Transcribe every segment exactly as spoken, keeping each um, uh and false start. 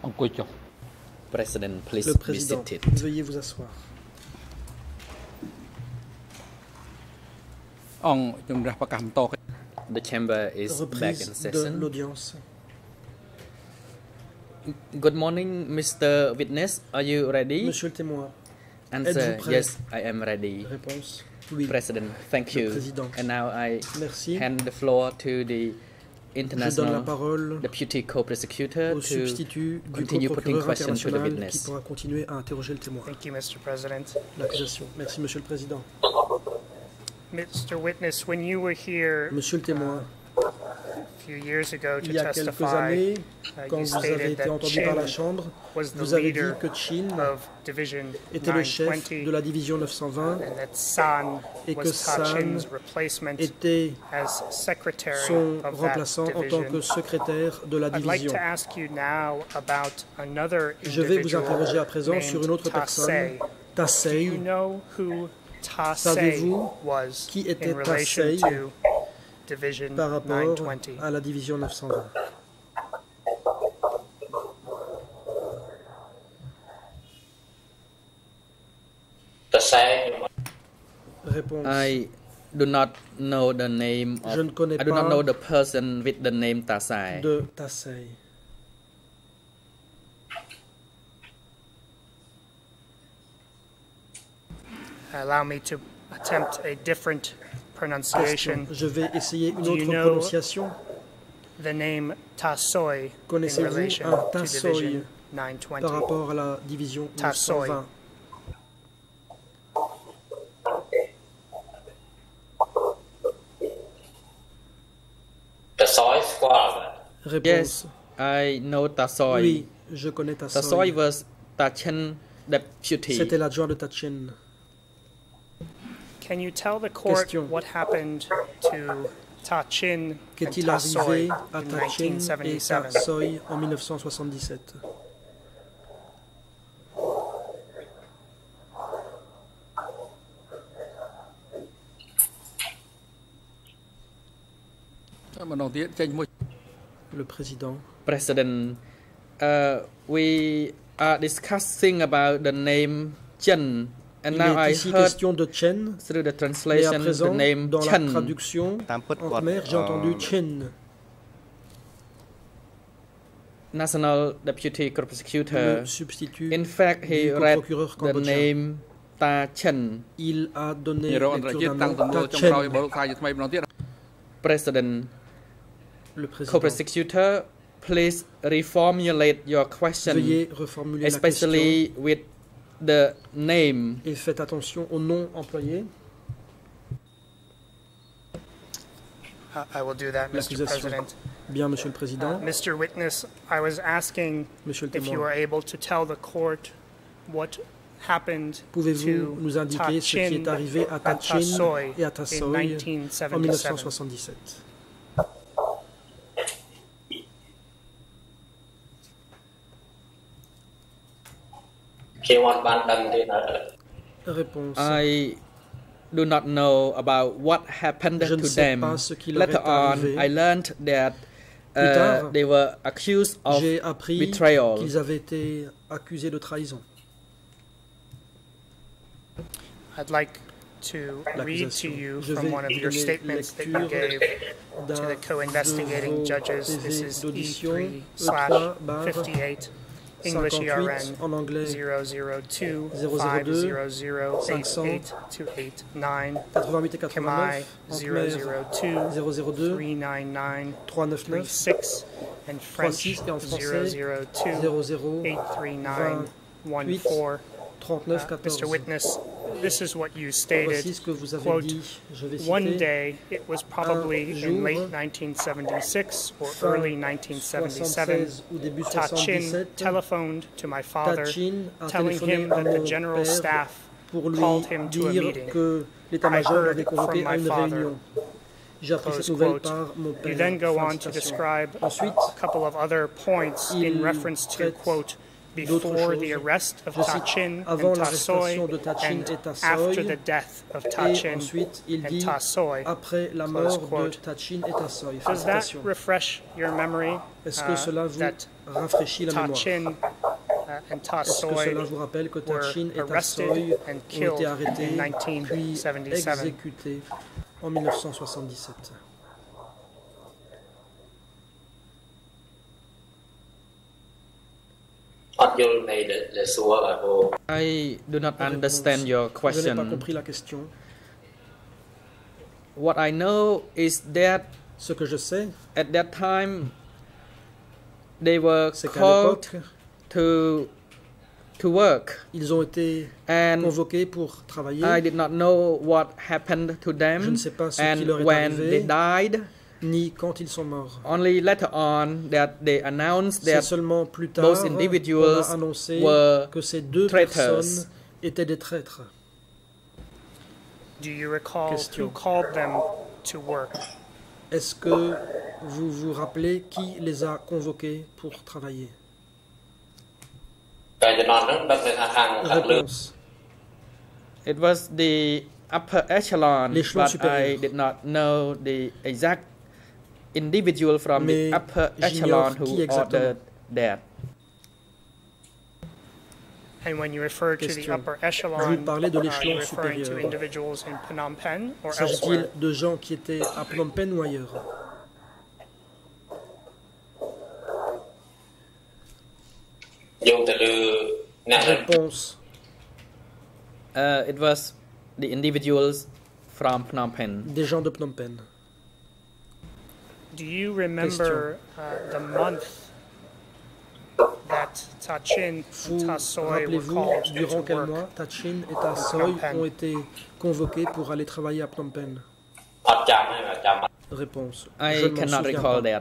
President, please Le président, be seated. veuillez vous asseoir. The chamber is back in Reprise de session. l'audience. Good morning, Mister Witness. Are you ready? Monsieur le témoin, Answer: êtes-vous prêt? Yes, I am ready. Réponse: oui. President, thank Le you. président. And now I Merci. hand the floor to the Je donne la international parole deputy co-prosecutor au to substitut du continue putting procureur questions to the international qui witness. pourra continuer à interroger le témoin. Thank you, Mister President. L'accusation. Merci, Monsieur le Président. Mister Witness, when you were here Monsieur le témoin, a few years ago to il y a quelques testify, années, uh, quand you vous avez stated été that entendu par la Chin Chambre, was the vous avez dit leader que Chin of Division était le nine chef twenty de la division neuf cent vingt and that San et que was Ta San Chin's replacement était as secretary son of that remplaçant en tant que division. secrétaire de la I'd like division. to ask you now about another Je vais vous individual interroger à présent sur une autre named personne, Tasei. Do Tasei. you know who Tasei Savez-vous was qui était in relation Tasei to Division par nine rapport twenty? à la division neuf cent vingt? Réponse: I do not know the name of. Je ne connais I do not pas know the person with the name Tasai. de Tasei. Allow me to attempt a different pronunciation. Question. Je vais essayer une Do you autre know prononciation. The name Tasoi in Connaissez-vous relation un to Tasoi Division nine twenty. par rapport à la division neuf cent vingt? Réponse: Yes, I know Tasoi. oui, je connais Tasoi Tasoi. was Tachen deputy. C'était l'adjoint de Tachin. Can you tell the court Question. what happened to Ta Chin and Qu'est-il arrivé Tasoi à in Tachin nineteen et seventy-seven? Tasoi en mille neuf cent soixante-dix-sept? Le président. President, uh, we are discussing about the name Chen, and Il now est I ici heard question de Chen, through the mais à translation the présent, name dans la Chen. traduction en khmer, j'ai entendu Chen. National Deputy Co-Prosecutor. Le substitut In fact, he du read procureur the cambodgien. name Ta Chen. Il a donné lecture d'un nom Tachin. President, Le président. Co-Prosecutor, please reformulate your question, Veuillez reformuler la question especially with the name. et faites attention au nom employé. Uh, I will do that, Mister L'accusation. President. Bien, Monsieur le Uh, Président. Mister Witness, I was asking Monsieur le if you témoin, were able to tell the court what happened pouvez-vous to nous indiquer ce qui est Ta-Chin arrivé à and Tachin Tasoi et à in Tasoi nineteen en mille neuf seventy-seven? cent soixante-dix-sept? Réponse: I do not know about what happened Je ne to sais them. pas ce qui leur Later est on, arrivé. I learned that Plus uh, tard, they were accused of j'ai appris betrayal. qu'ils avaient été accusés de trahison. I'd like to read to you Je from vais one of your donner statements that you lecture gave to d'un the co-investigating de vos judges. This P V is E d'audition, three E slash trois barre fifty-eight, English E R N cinquante-huit en anglais, zero zero two zéro zéro five deux zero zero eight cinq cents eight two eight nine, quatre-vingt-huit et Khmer quatre-vingt-neuf, en zero khmer zero two zéro zéro deux three nine nine trois cent three quatre-vingt-neuf, six, and French six et en zero français zero two zéro zéro eight three nine one vingt-huit four. trente-neuf Uh, quatorze. Mister Witness, this is what you Voici stated. ce que vous avez Quote, dit. Je vais One citer. day, it was probably jour, in late nineteen seventy-six or fin early nineteen seventy-seven, soixante-seize ou début Ta Chin soixante-dix-sept, telephoned to my father, Tachin a telling téléphoné him à that the mon general père staff pour lui called him to a dire meeting. que I l'état-major heard l'avait convoqué from à my une father. réunion. J'ai appris Close cette nouvelle quote. par mon You père. then go Fin de on to citation. describe Ensuite, a couple of other points in il reference to, traite quote, before choses. the arrest of Je cite, Tachin avant and l'arrestation Tasoy de Tachin and et Tasoy, after the death of et Tachin ensuite il and dit Tasoy. après la Close mort de quote. Tachin et Tasoy. Does that Félicitations. refresh your memory Est-ce que uh, cela vous that rafraîchit la mémoire? Tachin uh, and Est-ce que cela Tasoy vous rappelle que were Tachin et arrested Tasoy and ont killed été arrêtés in puis nineteen seventy-seven? exécutés en mille neuf cent soixante-dix-sept? I do not understand your Je n'ai pas question. compris la question. What I know is that Ce que je sais, at that time they were c'est qu'à called l'époque, to to work, ils ont été and convoqués pour travailler. I did not know what happened to Je them ne sais pas ce qui leur and est when they arrivé, died. ni quand ils sont morts. Only later on that they announced C'est that seulement plus tard those qu'on individuals a annoncé were que ces deux traitors. personnes étaient des traîtres. Do you recall Question. who called them to work? Est-ce que vous vous rappelez qui les a convoqués pour travailler? Réponse. it was the upper echelon, L'échelon but I supérieur. did not know the exact individual from Mais the upper j'ignore echelon qui who exactement. ordered that. And when you refer to the Question. upper Vous echelon, parlez de are you l'échelon referring to supérieur. individuals in Phnom Penh or S'agit-il elsewhere? de gens qui étaient à Phnom Penh ou ailleurs? Réponse. Uh, it was the individuals from Phnom Penh. Des gens de Phnom Penh. Do you remember uh, the month that Tachin and Vous Tasoy were rappelez-vous called to durant quel work? mois Tachin et Tasoy Phnom Penh. ont été convoqués pour aller travailler à Phnom Penh? Réponse. Je I ne m'en cannot souviens recall pas. that.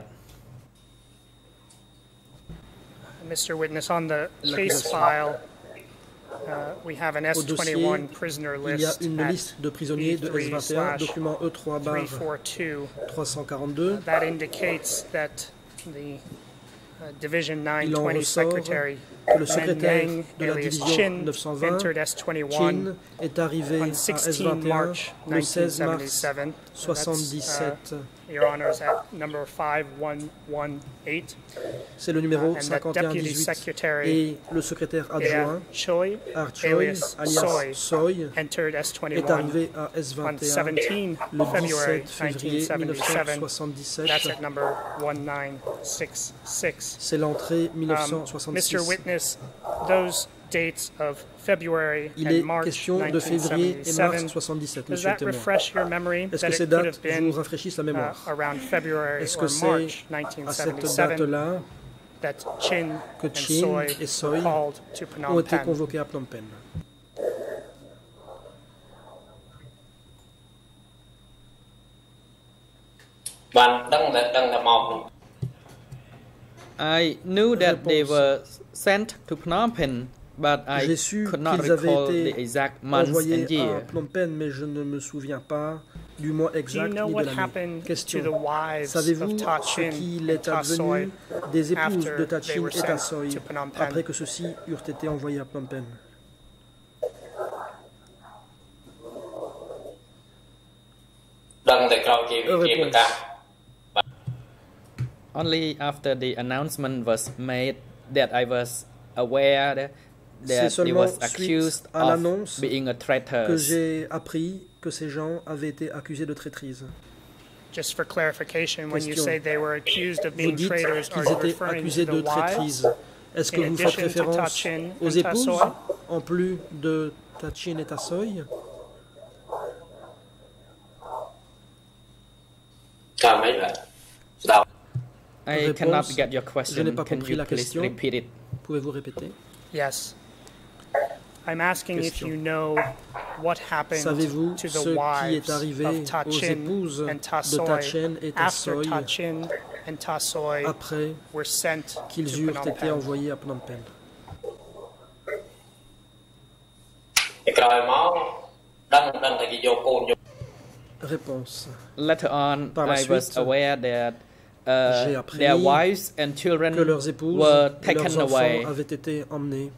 Mister Witness, on the case L'accusation. file, uh, we have an Au S twenty-one dossier, prisoner il y a list une at liste de prisonniers de S vingt et un, document E trois three barre forty-two. trois cent quarante-deux. That indicates that the uh, Division nine Il en twenty ressort secretary que le secrétaire Yang, de la alias division Chin, neuf cent vingt, entered S twenty-one Chin, est arrivé on à S sixteen vingt et un March le seize mars nineteen seventy-seven. soixante-dix-sept. Your Honors, at number five one one eight. C'est le numéro And that cinquante et un Deputy dix-huit. Secretary Et le secrétaire adjoint, Choi, Archoy, alias alias Soy, Soy, entered S est twenty-one arrivé à S on vingt et un seventeen le February dix-sept février mille neuf cent nineteen seventy-seven. soixante-dix-sept. That's at number one nine six six. C'est l'entrée mille neuf cent Um, soixante-six. Mister Witness, those dates of February Il and est March question de nineteen février et mars seventy-seven, soixante-dix-sept, does monsieur le that témoin. refresh your memory Est-ce that que it ces could have dates been vous rafraîchissent la uh, mémoire? around February Est-ce or que c'est March nineteen à cette seventy-seven date-là that Chin que and Chin Soy et Soy were called to ont Phnom été Penh? convoqués à Phnom Penh? I knew that they Réponse. were sent to Phnom Penh, but I J'ai su could not qu'ils avaient recall the été exact months envoyés and year. à Phnom Penh, mais je ne me souviens pas du mois Do you exact know ni de what l'année. happened to the Question. wives Savez-vous of ce Tachin qu'il and est advenu Tasoy des épouses after de they Tachin were et sent Tasoy to Phnom Penh? après que ceux-ci eurent été envoyés à Phnom Penh? Réponse. Only after the announcement was made that I was aware that, C'est that he seulement was suite accused à of l'annonce being a traitor. que j'ai appris que ces gens avaient été accusés de traîtrise. Just for clarification, when you Question. say they were accused of Vous being dites traitors, are qu'ils you étaient referring accusés to de the wives? traîtrise. Est-ce que in vous faites addition to référence Tachin aux and épouses Tasoy? en plus de Tachin et Tasoy? I Réponse. cannot get your Je n'ai question. pas Can compris you la please question. repeat it? Pouvez-vous répéter? Yes. I'm asking if Question. you know what happened Savez-vous to ce the qui wives est arrivé of aux Tachin épouses and de Tasoy Tachin et after Tasoy Tachin and Tasoy après were sent qu'ils to eurent Phnom été Penh? envoyés à Phnom Penh? Réponse. Later on, Par la I was suite, aware that uh, appris their wives and children que leurs épouses were et taken leurs enfants away. avaient été emmenés.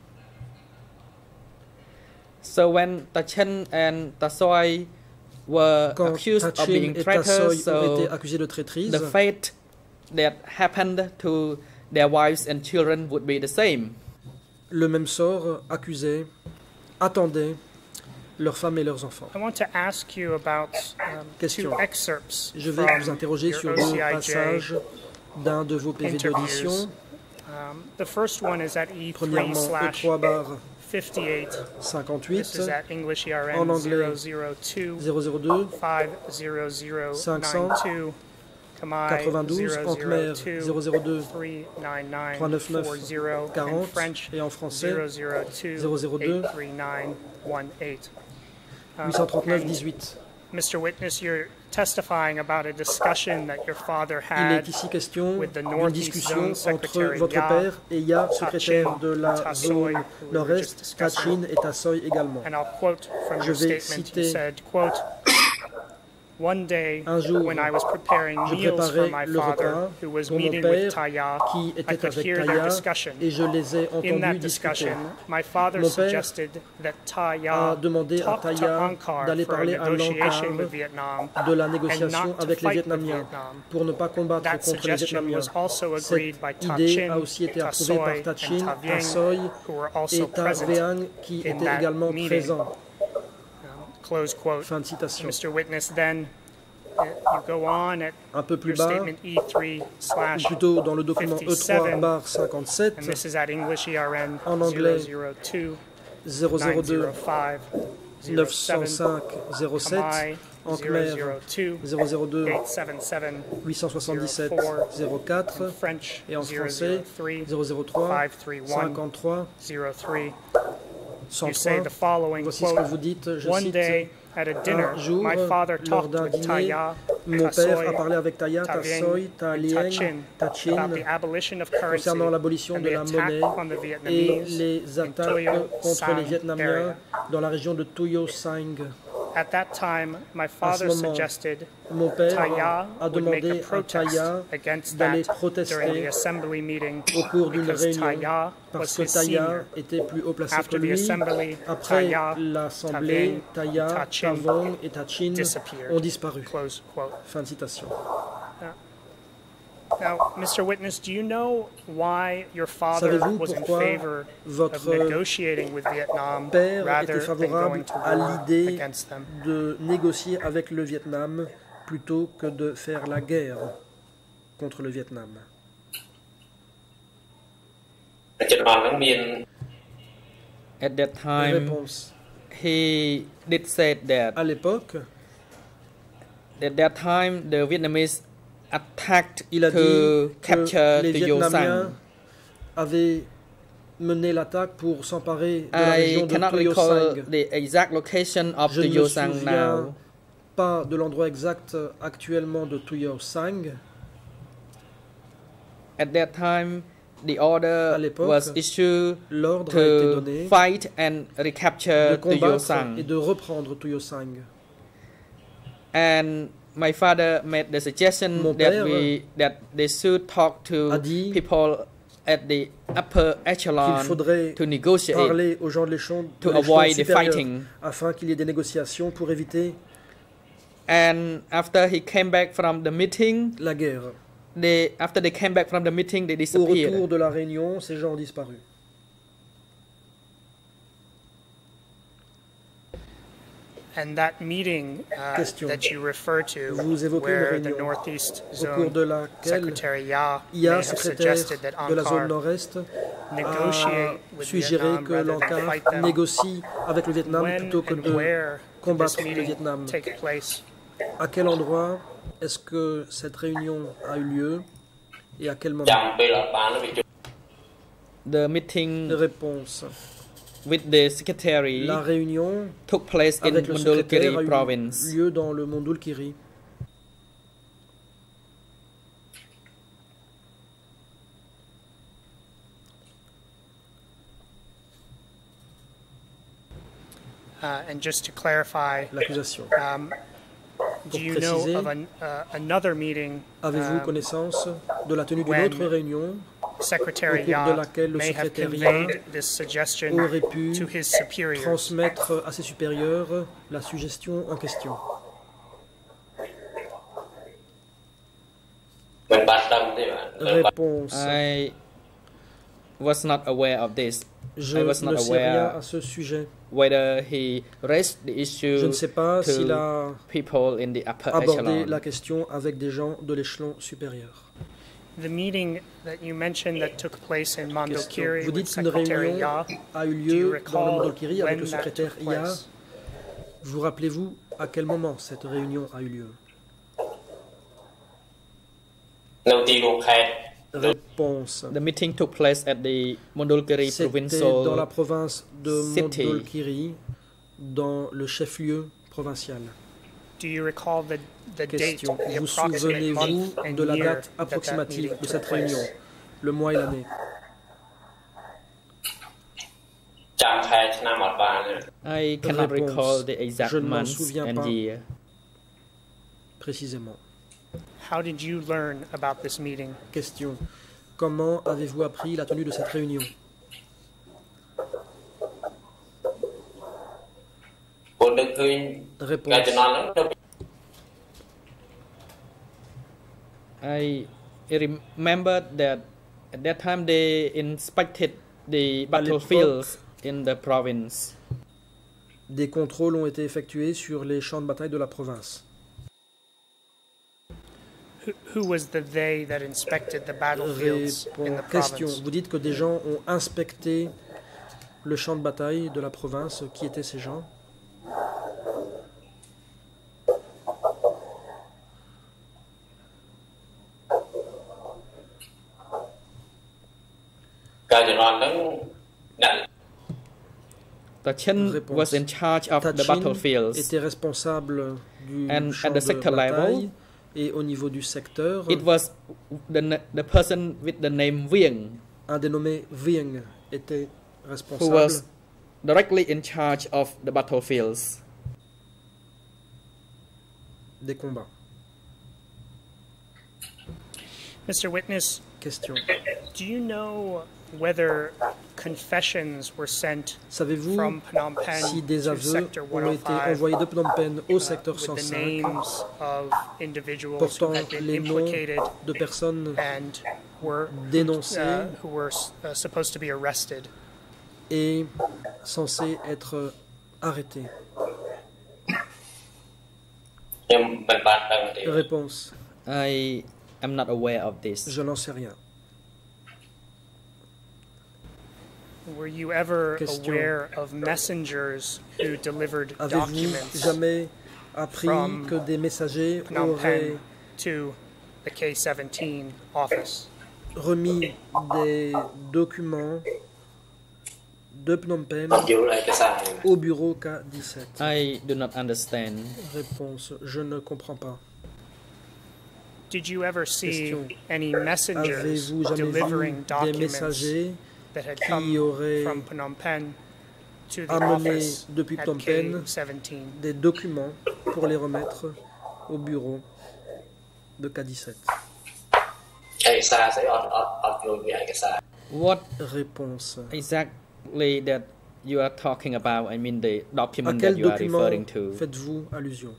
So when Ta Chen and Ta Soi were Quand accused of Tachin being et Tassoy traitors, ont été so accusés de traîtrise, the fate that happened to their wives and children would be the same. le même sort accusait, attendait leurs femmes et leurs enfants. I want to ask you about um, Question. two excerpts Je vais from vous interroger your sur deux O C I J passages d'un de vos P V interviews. d'audition. Um, the first one is at E three Premièrement, E slash trois bar fifty-eight. cinquante-huit, This is at English E R en N anglais zero zero two zéro zéro deux five zero zero cinq nine cent two. Khmer quatre-vingt-douze, en Khmer zéro zéro deux three nine nine trois neuf neuf four zero, and quarante, French et en français zero zero two zéro zéro deux eight three nine one eight. huit cent trente-neuf dix-huit. Mister Witness, you're testifying about a discussion that your father Il had est ici question with the d'une Northeast discussion Zone entre Secretary votre Ya, père et Ya, secrétaire Tachin, de la Tassoy, zone who we were nord-est, just discussing. Tachin et Tassoy également. And I'll quote from Je your vais statement. citer- You said, quote, one day Un jour, when I was preparing je meals for préparais my le father, repas who was pour mon meeting with père Taya, qui I était could avec hear their Taya discussion. et je les ai In that entendus discuter. discussion, my father Mon père suggested that A Taya demandé à talk to Taya Ankar d'aller for a parler à negotiation l'Ankar with Vietnam de la and négociation not to avec les fight with Vietnamiens Vietnam. pour ne pas combattre That contre les suggestion Vietnamiens. was also agreed by Cette idée Tachin, a aussi été approuvée par Tassoy, Tachin, and Ta Tassoy Vieng, who were et also Ta present. Vieng qui in étaient that également meeting. présents. Close quote. Fin de citation. Mister Witness, then uh, you go on at Un peu plus your bas, statement E three ou slash, plutôt dans le document E trois fifty-seven, barre cinquante-sept, and this is at English E R N En anglais, zero zero two zéro zéro nine deux zero five zero neuf seven, cent cinq zéro sept, Khmer en zero Khmer zero two zéro zéro deux eight seven seven, huit cent soixante-dix-sept zéro quatre, and French et en zero français zero three zéro zéro trois five three one cinquante-trois zero three. You say cent trois. the following, Voici ce que quote, vous dites, je one cite, day at a dinner, un jour, my father lors talked d'un with dîner, Taya, mon père Tassoy, a parlé avec Taya, Ta Vieng, Tassoy, Ta and Lieng, Tachin Tachin, about the abolition of currency concernant l'abolition and de the la attack monnaie on the et Vietnamese les in attaques Toyo contre les Sang Vietnamiens area. dans la région de Tuyo Sang. At that time, my À ce father moment, suggested mon père Taya a would make a demandé à protest Taya against d'aller that during the protester assembly meeting au cours d'une because réunion Taya parce was que his senior. Taya était plus haut placé que After the lui. assembly, Après Taya, l'assemblée, Ta Taya, Tachin Tavong et Tachin disappeared. ont disparu. Close quote. Fin de citation. Now, Mister Witness, do you know why your father Savez-vous was in pourquoi favor of votre negotiating with Vietnam père rather était than favorable going to à war l'idée against them? de négocier avec le Vietnam plutôt que de faire la guerre contre le Vietnam? At that time, Réponse. he did say that À l'époque, at that time the Vietnamese attacked il a dit to que capture les the Yo Vietnamiens Sang. avaient mené l'attaque pour s'emparer de la I région de cannot Tuyo recall Sang. the exact location of Je the ne Yo me Sang souviens now. pas de l'endroit exact actuellement de Tuyo Sang. At that time, the À order l'époque, was issued L'ordre a été to donné fight and de recapture the Yo combattre Sang. et de reprendre Tuyo Sang. And my father made the suggestion Mon that père we that they should talk to a dit people at the upper Qu'il echelon faudrait to negotiate parler aux gens de l'échelon de to l'échelon avoid the supérieur fighting. afin qu'il y ait des négociations pour éviter And after he came back from the meeting, la guerre. they after they came back from the meeting, they Au disappeared. retour de la réunion, ces gens ont disparu. And that meeting uh, Question. that you refer to, Vous évoquez where une the réunion Northeast au cours Zone de laquelle Secretary Ya I may A, have secrétaire suggested that de la zone Ankar nord-est, negotiate a with suggéré Vietnam que rather than l'Ankar fight them. négocie avec le Vietnam When plutôt que and de where did this combattre le meeting Vietnam. take place? À quel endroit est-ce que cette réunion a eu lieu et à quel moment? The meeting Réponse. with the secretary La réunion took place in avec le secrétaire a Mandulkiri eu province. lieu dans le Mondulkiri. Uh, and just to clarify, L'accusation. um, Do Pour you know préciser, of an, uh, another meeting avez-vous um, connaissance de la tenue d'une when autre réunion Secretary au cours de laquelle le may have secrétariat conveyed this suggestion aurait pu to his superiors? transmettre à ses supérieurs la suggestion en question? Réponse. I was not aware of this. Je I was ne not sais rien aware à ce sujet. whether he raised the issue Je ne sais pas to s'il a people in the upper abordé echelon. la question avec des gens de l'échelon supérieur. The meeting that you mentioned that took place in Mondulkiri Vous with dites qu'une Secretary réunion Ya, a eu do you lieu dans le recall Mondulkiri avec when le that secrétaire took I A. place? Vous rappelez-vous à quel moment cette réunion a eu lieu? Réponse. The meeting took place at the Mondulkiri C'était provincial dans la province de city. Mondulkiri, dans le chef-lieu provincial. Do you recall the, the date, Question. the Vous approximate month souvenez-vous and de la year date that that approximative meeting de took cette place? réunion, le mois et l'année? I cannot Réponse. recall the exact Je ne m'en month souviens and pas. year. Précisément. How did you learn about this meeting? Question. Comment avez-vous appris la tenue de cette réunion? Réponse. I remember that at that time they inspected the battlefields in the province. Des contrôles ont été effectués sur les champs de bataille de la province. Who, who was the they that inspected the battlefields in the Réponse. Question. province? Vous dites que des gens ont inspecté le champ de bataille de la province. Qui étaient ces gens? Tachin Réponse. was in charge of the Tachin battlefields. était responsable du And champ at the de sector bataille. level, Et au niveau du secteur, It was the, na- the person with the name Vieng un dénommé Vieng était who responsable was directly in charge of the battlefields. des combats. Mister Witness, Question. do you know whether confessions were sent Savez-vous from Phnom Penh si des to aveux Sector ont été one oh five envoyés de Phnom Penh au uh, secteur with cent the cinq names of individuals who portant had been les noms implicated de personnes and were dénoncées uh, who were uh, supposed to be arrested? et censées être arrêtées? Réponse. I am not aware of this. Je n'en sais rien. Were you ever Question. aware of messengers who delivered Avez-vous documents jamais appris from que des messagers Phnom auraient Penh to the K seventeen office? remis des documents de Phnom Penh au bureau K dix-sept? I do not understand. Réponse. Je ne comprends pas. Did you ever see Question. any messengers Avez-vous jamais vu delivering des documents messagers that had qui come auraient from Phnom Penh to the amené office depuis at Phnom K Penh seventeen? des documents pour les remettre au bureau de K dix-sept? What Réponse. exactly that you are talking about? I mean the À document quel that you are document referring to. faites-vous allusion?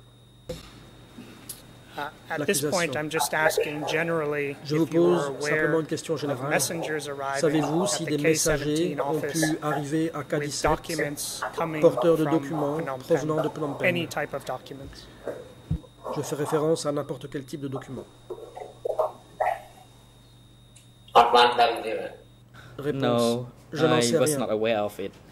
Uh, at this point, I'm just asking generally Je vous if you were pose simplement aware une question of générale. messengers arriving Savez-vous at si the des K messagers seventeen ont office pu arriver à K with dix-sept documents coming porteurs de from documents Phnom provenant Penh? de Phnom Penh? Any type of documents. Je fais référence à n'importe quel type de document. Réponse. No, Je n'en I sais was rien. not aware of it.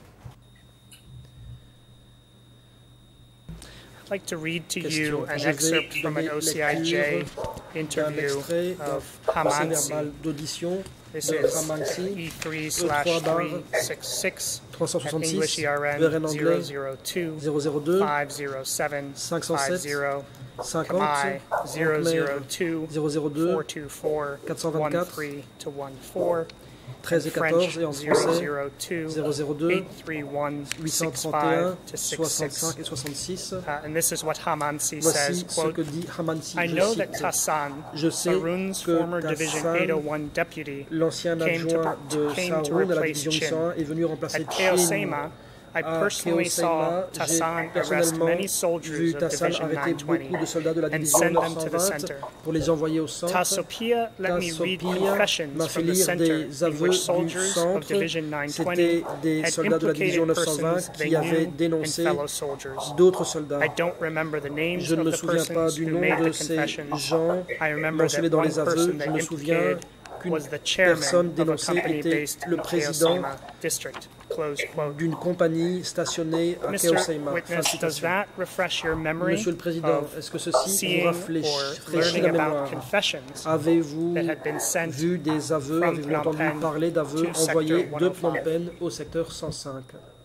I'd like to read to Question. you an Je vais excerpt from an donner O C I J lecture d'un interview extrait of d'un procès Hamansi. verbal d'audition This de is Hamansi, E three E slash trois barre three six six trois cent at English soixante-six, E R V R N N zero anglais zero two zéro zéro deux five zero seven cinq cent five sept zero cinquante Khmer zero zero two zéro zéro deux four two four quatre cent one vingt-quatre three to one four treize et quatorze, et en français zéro zéro deux, huit cent trente et un, soixante-cinq et soixante-six. Uh, and this is what Hamansi Voici says, ce quote, que dit Hamansi, I je know that cite, Tassan, je sais Sarun's que former Division eight oh Tassan, one deputy, l'ancien came to, adjoint de came to Saoun à la replace division huit cent un, Chin. est venu remplacer At K O Chin. Sema, I À personally saw Keosema, j'ai Tassan arrest personnellement many vu soldiers of Tassan Division arrêter nine twenty beaucoup de soldats de la and division send neuf them cent to the vingt center. pour les envoyer au centre. Tasopia let me read Tassopia confessions m'a fait from the lire center des in aveux which du soldiers of centre. Division nine C'était twenty des had soldats de la division implicated neuf cent vingt persons they qui avaient knew and dénoncé fellow soldiers. d'autres soldats. I don't remember the names Je ne of me the souviens pas persons du who nom made de the ces confessions. gens I remember mentionnés that dans one les aveux. person Je they me souviens implicated qu'une was the chairman personne of a dénoncée company était based le in président Keosema district. Close quote. d'une compagnie stationnée à Mister Keosema. Witness, does that refresh your memory Monsieur le Président, of est-ce que ceci vous seeing rafraîchit or rafraîchit la learning about mémoire? confessions Avez-vous that had been sent vu des aveux, from avez-vous Phnom entendu Penh parler d'aveux to sector envoyés de one oh Phnom five? Penh au secteur cent cinq?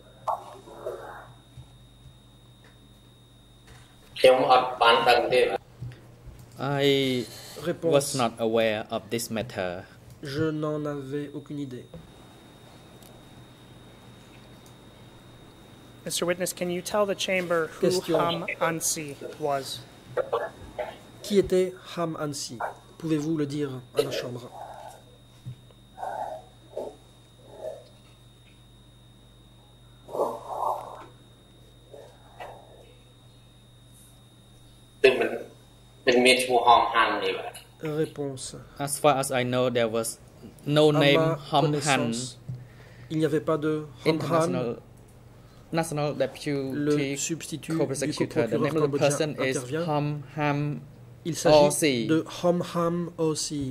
ខ្ញុំអត់បានដឹងទេ I Réponse. was not aware of this matter. Je n'en avais aucune idée. Mister Witness, can you tell the chamber who Question. Ham Ansi was? Qui était Ham Ansi? Pouvez-vous le dire à la Chambre? គឺមិនមិនមានឈ្មោះហមហាន់ទេបាទ Réponse. As far as I know, there was no À name ma Hom Han, connaissance, il n'y avait pas de Hom Han, international national le deputy substitut du co-prosecutor. The name of the cambodgien person is intervient. Hom Ham Il s'agit Aussi. de Hom Ham aussi.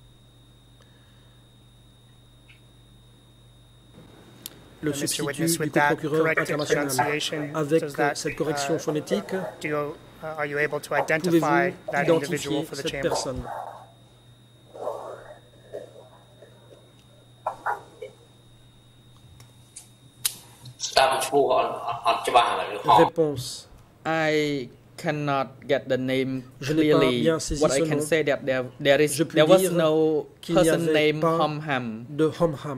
Le Uh, Mister substitut Witness, du with that co-procureur corrected international. pronunciation, Avec does that, cette correction uh, phonétique, do you, uh, are you able to identify pouvez-vous that individual identifier for the cette chamber? personne? ស្ដាប់ឈ្មោះអត់អត់ច្បាស់ឡើយឬហម Réponse. I cannot get the name Je n'ai pas clearly. bien saisi What I ce can nom. say that there there is Je puis there was dire no qu'il n'y person avait named pas Hom Ham. De Hom Ham.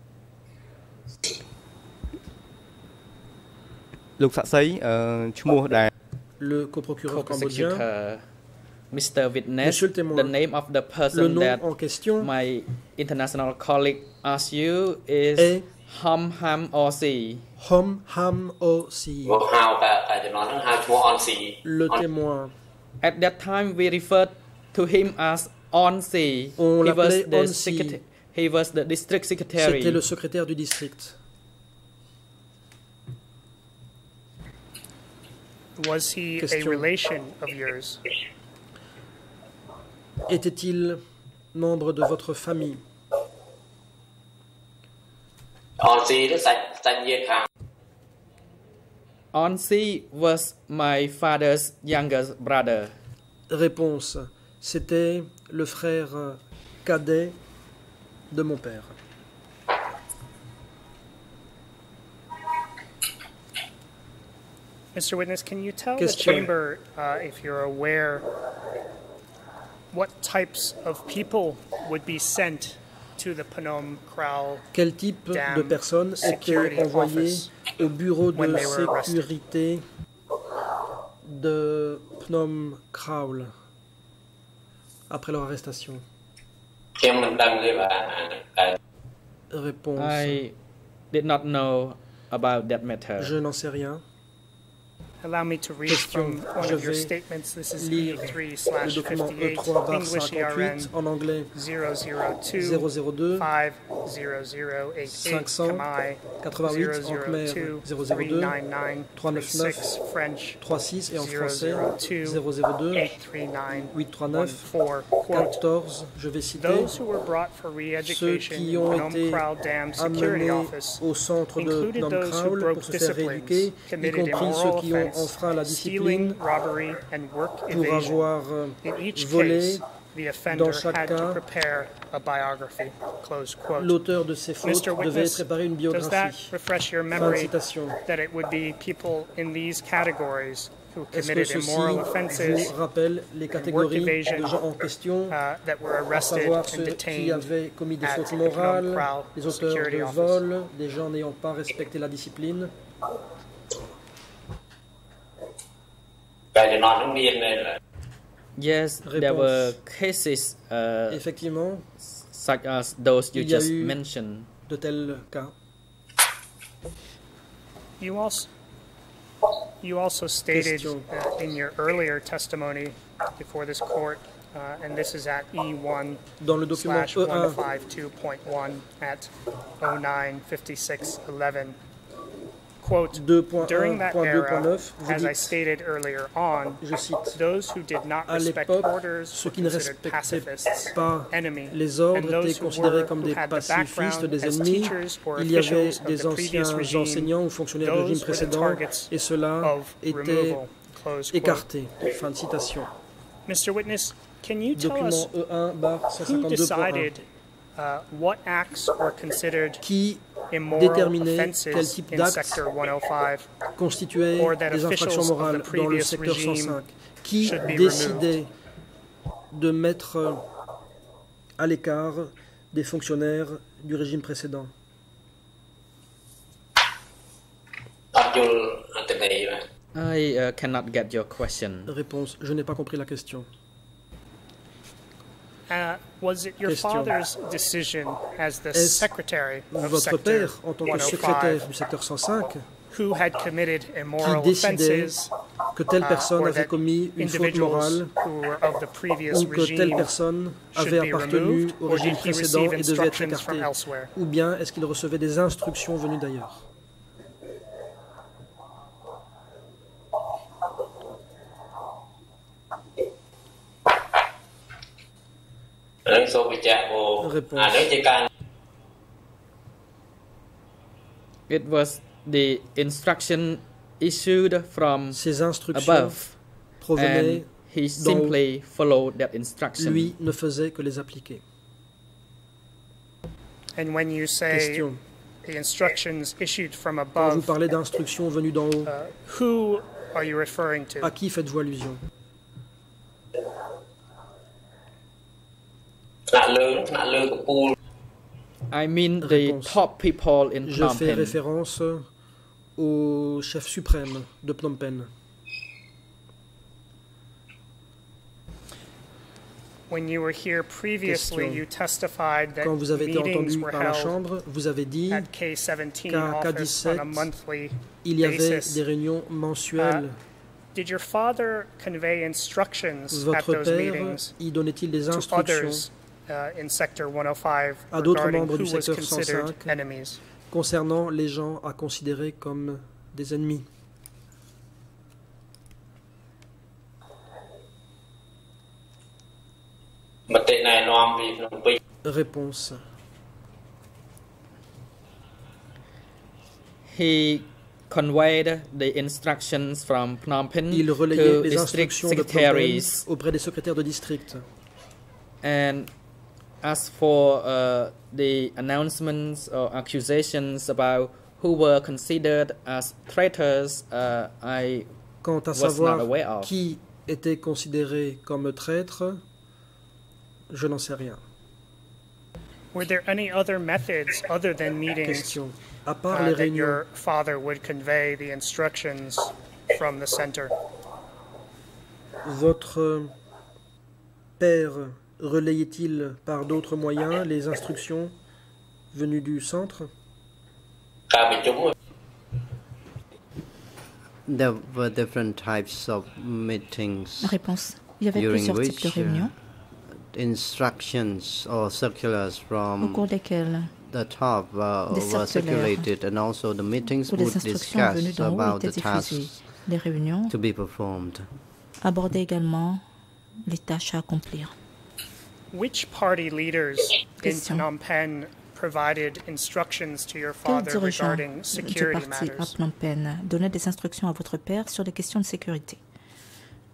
លោកសាក់សីអឺឈ្មោះដែល Le coprocureur cambodgien. Co-prosecutor Mister Witness, Monsieur le témoin, the name of the Le person nom that en question my international colleague asked you is est Hom Ham Aussi. Hom Ham aussi. មកហៅតែតែចំណងហ្នឹងហៅឈ្មោះអនស៊ី Le témoin. At that time, we referred to him as Onsi. On He was l'appelait the Onsi. secret- He was the district secretary. C'était le secrétaire du district. Was he Question. a relation of yours? Était-il membre de votre famille? អនស៊ីទៅសាច់សាច់ញាតិខាង Onsi was my father's younger brother. Réponse. C'était le frère cadet de mon père. Mister Witness, can you tell Question. the chamber, uh, if you're aware, what types of people would be sent to the Phnom Kraul? Quel type Dam de personnes Security étaient envoyées Office au bureau when de they were arrested? sécurité de Phnom Kraul après leur arrestation? ខ្ញុំមិនដឹងទេបាទតែ Réponse. I did not know about that matter. Je n'en sais rien. Allow me to read Question. from one Je of your vais statements. This is E lire three Le slash document E fifty-eight, trois barre English E R N cinquante-huit en anglais zero zero two zéro zéro deux five zero zero eight eight, cinq cent Khmer quatre-vingt-huit zero en zero khmer two zéro zéro three deux nine nine trois three neuf neuf six, French trente-six et en zero français zero two zéro zéro deux eight three nine huit one trente-neuf four. Quote, quatorze. Je vais citer those who were brought for ceux re-education qui in ont Phnom été Kraul Dam Security amenés Office au centre de included Phnom those who Kraul broke pour se faire disciplines, rééduquer, y committed compris ceux immoral qui ont offense, enfreint la stealing, discipline robbery, and work pour evasion. avoir euh, In each volé. case, the offender Dans chaque had to cas, prepare a biography. Close quote. L'auteur de ces fautes Mister devait Witness, préparer une does that biographie. refresh your Fin de memory citation. that it would be people in these categories who Est-ce que committed ceci immoral offenses vous rappelle les catégories de gens en question, uh, that were à arrested savoir and ceux qui detained avaient commis des at fautes the Phnom morales, Krau les auteurs Security de Office? vol, des gens n'ayant pas respecté la discipline? តែជំនាន់នោះមានមែន Yes, there Réponse. were cases uh, Effectivement, such as those you il y a just eu mentioned. de tels cas. You also, you also stated Question. uh, in your earlier testimony before this court, uh, and this is at E one Dans le document slash E one un, fifty-two point one at oh nine fifty-six eleven. Quote, during that era, as I stated earlier on, je cite, those who did not à respect l'époque, orders ceux were qui ne considered respectaient pacifists, pas enemy, les and ordres étaient those who considérés were, comme who des had the pacifistes, background des as ennemis. teachers or Il y avait officials of des the previous anciens regime, enseignants ou fonctionnaires du régime those were the précédent, targets et cela of était removal. Close quote. écarté. Fin de citation. Mister Witness, can you tell us Document E un barre who cent cinquante-deux point un. decided uh, what acts were considered Qui immoral déterminait quel offenses type in d'actes Sector one oh five constituaient or that des infractions officials of morales the dans le previous secteur cent regime cinq? Qui should be décidait de mettre à l'écart des fonctionnaires du régime précédent? អត់យល់អត្ថន័យបាទ I uh, cannot get your question. Réponse, je n'ai pas compris la question. Uh, was it your Question. father's decision as the Est-ce secretary of votre Sector père, en tant que secrétaire one oh five, du secteur cent cinq, who had committed qui immoral décidait offenses, que telle uh, personne or avait that commis une faute individuals morale who were of the previous ou que telle regime personne should avait be appartenu removed, au or régime did he précédent receive et devait être instructions from écarté? elsewhere? Ou bien est-ce qu'il recevait des instructions venues d'ailleurs? Réponse. It was the instruction issued from Ces instructions above, provenaient and he simply followed that instruction. lui ne faisait que les appliquer. And when you say Question. the instructions issued from Quand vous above, parlez d'instructions venues d'en haut, uh, who are you referring to? à qui faites-vous allusion? ថ្នាក់លើថ្នាក់លើកំពូល I mean the Réponse. top people in Je Phnom fais Penh. référence au chef suprême de Phnom Penh. When you were here previously, Question. you testified that Quand vous avez été meetings entendu were par la held Chambre, vous avez dit at K seventeen qu'à office on a K dix-sept, monthly il y avait basis. des réunions mensuelles. Did your father convey instructions at Votre those père meetings y donnait-il des to instructions others uh, in Sector one oh five à d'autres regarding membres who du was secteur considered cent cinq enemies? concernant les gens à considérer comme des ennemis? Réponse. He conveyed the instructions from Phnom Penh Il to relayait les district instructions de Phnom secretaries. Penh auprès des secrétaires de district. And as for uh, the announcements or accusations about who were considered as traitors, uh, I Quant à was not savoir aware of. qui était considéré comme traître, je n'en sais rien. Were there any other methods other than meetings Question. À part uh, les that réunions, your father would convey the instructions from the center? votre père relayait-il par d'autres moyens les instructions venues du centre? ការប្រជុំ There were different types of meetings Réponse. Il y avait during plusieurs types de which réunions uh, instructions or circulars au from cours desquelles the top uh, des were circulaires circulated, and also the meetings où les would instructions venues discuss d'en haut about étaient the diffusées. tasks Les réunions to be performed. abordaient également les tâches à accomplir. Which party leaders in Question. Phnom Penh provided instructions to your Quel father dirigeant regarding du security parti à matters? Phnom Penh donnait des instructions à votre père sur les questions de sécurité?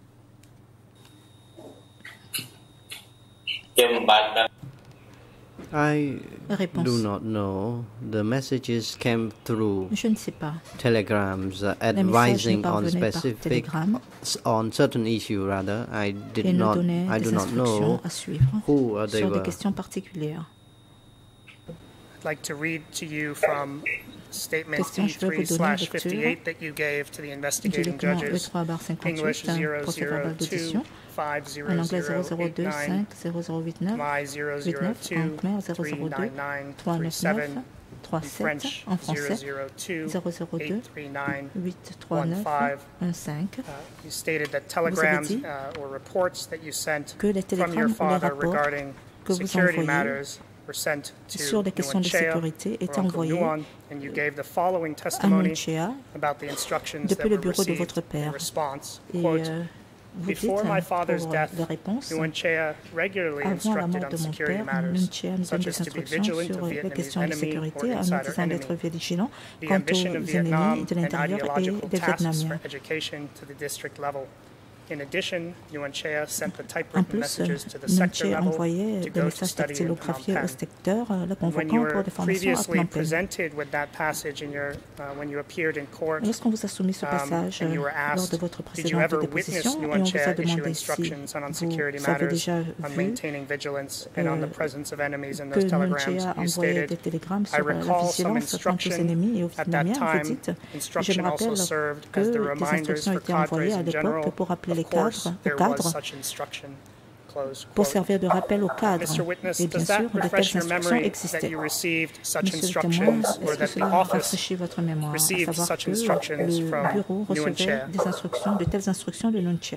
ខ្ញុំមិនបានដឹង I Réponse. do not know. The messages came through Je ne sais pas. telegrams uh, Les messages advising nous on parvenaient par specific télégramme on certain issue rather. I did et nous not donnaient I des do not instructions know à suivre who uh, they sur des were. questions particulières. I'd like to read to you from statement Question, E je vais vous three donner slash lecture fifty-eight that you gave to the du investigating document E judges. trois barre English cinquante-huit, un zero procès zero verbal two d'audition. five En zero anglais zero zéro zéro eight deux nine cinq zéro zéro huit neuf My zero huit zero neuf two en khmer zéro three zéro deux nine nine trois three neuf seven neuf trois in sept French en zero français zero two zéro zéro deux eight three nine huit trois one neuf five. un cinq. Uh, you stated that Vous avez telegrams dit uh, or reports that you sent que les from your télégrammes ou les father rapports regarding que vous security envoyez matters were sent to sur les questions de Nuon Chea sécurité or étaient Uncle envoyés Nuon, and you gave the following à testimony Nuon Chea about the instructions depuis that le were bureau de received votre in père. response. Et Quote, euh, vous dites before my pour father's death, les réponses, Nuon Chea regularly avant la instructed mort on de mon security père, matters, Nuon Chea nous donne such des as to be instructions vigilant sur of les Vietnamese questions de enemy or sécurité en nous insider disant enemy, d'être vigilants the quant ambition aux of ennemis Vietnam, de and l'intérieur et ideological des tasks Vietnamiens. for education to the district level. In addition, Nuon Chea sent the En typewritten plus, messages to the Nuon sector Chea level envoyait to des go to messages study in Phnom dactylographiés au Penh. secteur, euh, le When you convoquant were pour des formations à previously Phnom Penh. presented with that passage in your, uh, when you appeared in court, Lorsqu'on vous a soumis ce um, passage and you euh, were lors de asked, votre did you précédente ever witness déposition, et Nuon on vous Chea a issue demandé si instructions on vous security avez matters, déjà on vu maintaining vigilance, and on the euh, presence of enemies in que those Nuon telegrams? Chea You envoyait des stated, télégrammes I sur euh, la recall some vigilance quant aux instruction ennemis et aux at that Vietnamiens. Vous time. dites, je me Instruction also rappelle served que as the des reminders instructions for étaient cadres envoyées à in l'époque general. pour rappeler les Of course, cadres, aux there was cadres, such instruction. Close pour quote. servir de rappel aux cadres. Mister Witness, Et bien does sûr, that de telles refresh your instructions memory that existaient. you received such Monsieur le témoin, instructions, or est-ce que that the cela office rafraîchit votre mémoire, à received savoir such que instructions le from bureau Nuon recevait Chea? des instructions, de telles instructions de Nuon Chea?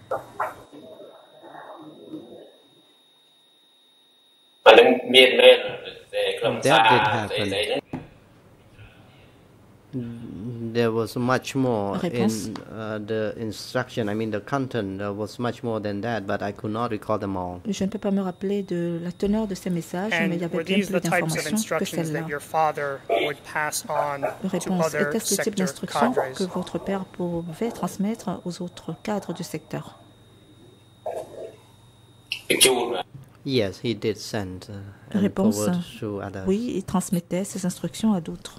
That did happen. There was much more Réponse. in uh, the instruction. I mean, the content there was much more than that, but I could not recall them all. Je ne peux pas me rappeler de la teneur de ces messages, mais il y And avait were bien these plus the types of d'informations que instructions celles-là. that your father would pass on to Réponse. other Était-ce le type sector d'instructions cadres? que votre père pouvait transmettre aux autres cadres du secteur? Yes, he did send uh, and Réponse. forward to others. Oui, il transmettait ces instructions à d'autres.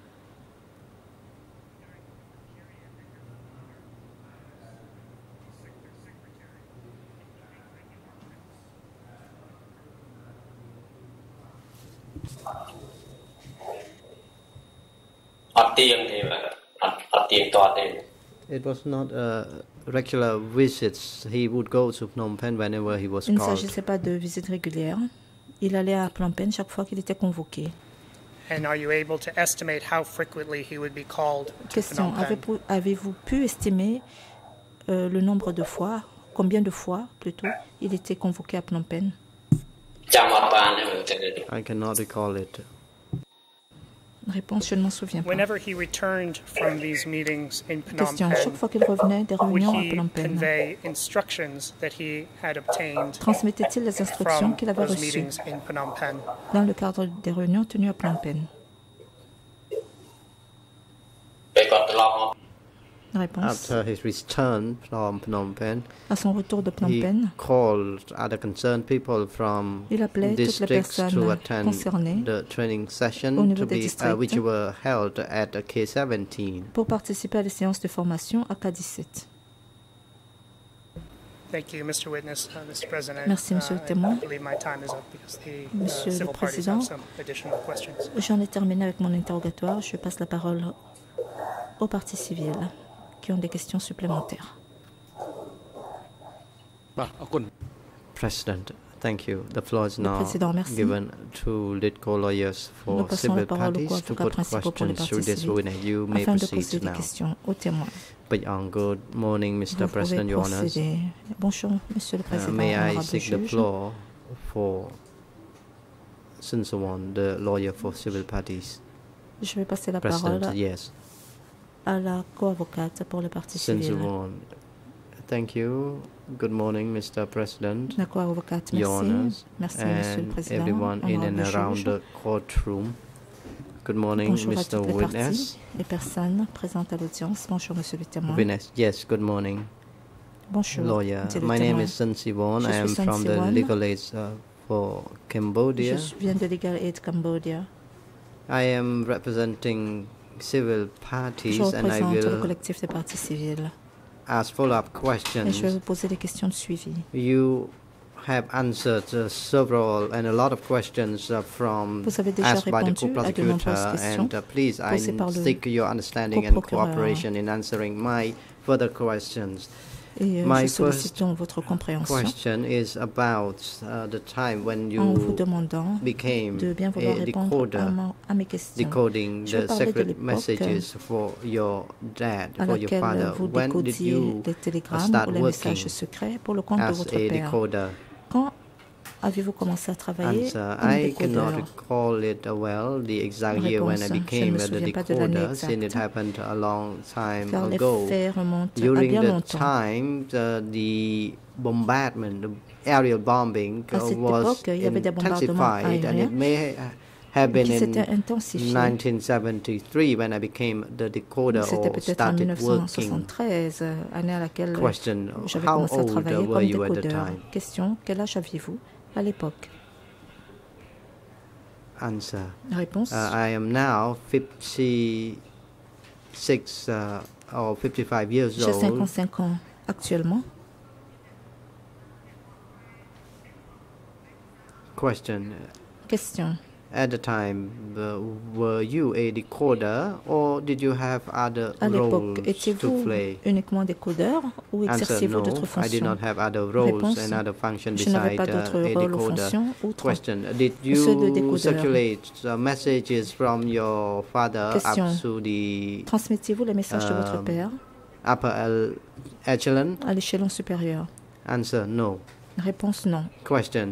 It was not uh, regular visits. He would go to Phnom Penh whenever he was Il ne called. s'agissait pas de visites régulières. Il allait à Phnom Penh chaque fois qu'il était convoqué. And are you able to estimate how frequently he would be called to Question. Phnom Penh? Avez-vous avez-vous pu estimer euh, le nombre de fois, combien de fois plutôt, il était convoqué à Phnom Penh? I cannot recall it. Réponse, je ne m'en souviens pas. Whenever he returned from these meetings in Phnom Question. Chaque Penh, fois qu'il revenait des would réunions à he Phnom Penh, convey instructions that he had obtained transmettait-il les instructions from qu'il avait those reçues meetings in Phnom Penh? dans le cadre des réunions tenues à Phnom Penh? Réponse. After his return from Phnom Penh, À son retour de Phnom he Penh, called other concerned people from il appelait toutes les districts to personnes attend concernées the training au session niveau to des be, uh, districts which were held at the K seventeen. pour participer à des séances de formation à K dix-sept. Thank you, Mister Witness, uh, Mister President. Merci, Monsieur le Uh, témoin. I believe my time is up because the uh, Monsieur le civil parties Président. have some additional questions. J'en ai terminé avec mon interrogatoire. Je passe la parole aux parties civiles qui ont des questions supplémentaires. President, thank you. The floor is Le now Président, merci. given to lead co-lawyers Nous for passons la civil parole aux parties to avocats put principaux pour les questions through parties this civiles witness. You may afin de poser proceed des now. questions aux témoins. Beyond good morning, Mister Vous pouvez President, Your Honors. procéder. Bonjour, Monsieur le Uh, Président, may I honorable seek the juge. floor for Sun Sawon, the lawyer for civil parties? Je vais passer la parole President, yes. à la co-avocate pour les parties Sun civiles. Sawon. Thank you. Good morning, Mister President, La co-avocate, Your merci. Honors, Merci, Monsieur le and Président, everyone in and honorable around juge. the courtroom. Good morning, Bonjour à Mister toutes les parties, Witness. les personnes présentes à l'audience. Bonjour, Monsieur le témoin. Witness, yes, good morning. Bonjour, Lawyer, Monsieur le my name témoin. is Sun Siwon. Je I suis am Sun from the Siwon. legal aids uh, for Cambodia. Je viens de Legal Aid Cambodia. I am representing civil parties Je and I représente le will collectif des partis civils. ask follow-up Et je vais questions. vous poser des questions de suivi. You have answered uh, several and a lot of questions uh, from Vous avez déjà asked by the répondu à de nombreuses co-prosecutor, questions and uh, please I posées par le seek your understanding and co-procureur. cooperation in answering my further questions. Et euh, My je sollicite first donc votre compréhension question is about uh, the time when en vous you demandant became de bien vouloir a répondre decoder, à, ma- à mes questions. decoding Je vais the parler de secret l'époque messages for your dad, à for your laquelle father. vous When did décodiez you les télégrammes start ou les working messages secrets pour le compte de as votre a père. decoder? Quand avez-vous commencé à travailler Answer: comme I cannot décodeur? recall it uh, well, the exact year when I Réponse: je ne became me uh, the souviens pas de l'année decoder, since it exacte, happened a long time car les ago. faits remontent à During bien the longtemps. time, the, the bombardment, the aerial bombing À uh, cette was époque, il y avait des bombardements intensified, and aériens it may ha- have been qui in s'étaient intensifiés. nineteen seventy-three when I became the decoder C'était or peut-être en started working. mille neuf cent soixante-treize, euh, année à laquelle Question: j'avais how commencé à old travailler were comme you at the décodeur. time? Question: quel âge aviez-vous à l'époque? Answer: Réponse: Uh, I am now fifty-six uh, or fifty-five years j'ai old. cinquante-cinq ans actuellement. Question: Question: At the time, uh, were you a decoder or did you have other à roles l'époque, to étiez-vous play? uniquement décodeur ou Answer: exerciez-vous no, d'autres I did fonctions? not have other roles Réponse: and other functions je n'avais beside pas uh, d'autres a rôles ou decoder. fonctions outre Question: Did ceux de you décodeur. circulate uh, messages from your father Question: up to the transmettez-vous les messages de votre um, père upper el- echelon? à l'échelon supérieur? Answer: no. Réponse: non. Question: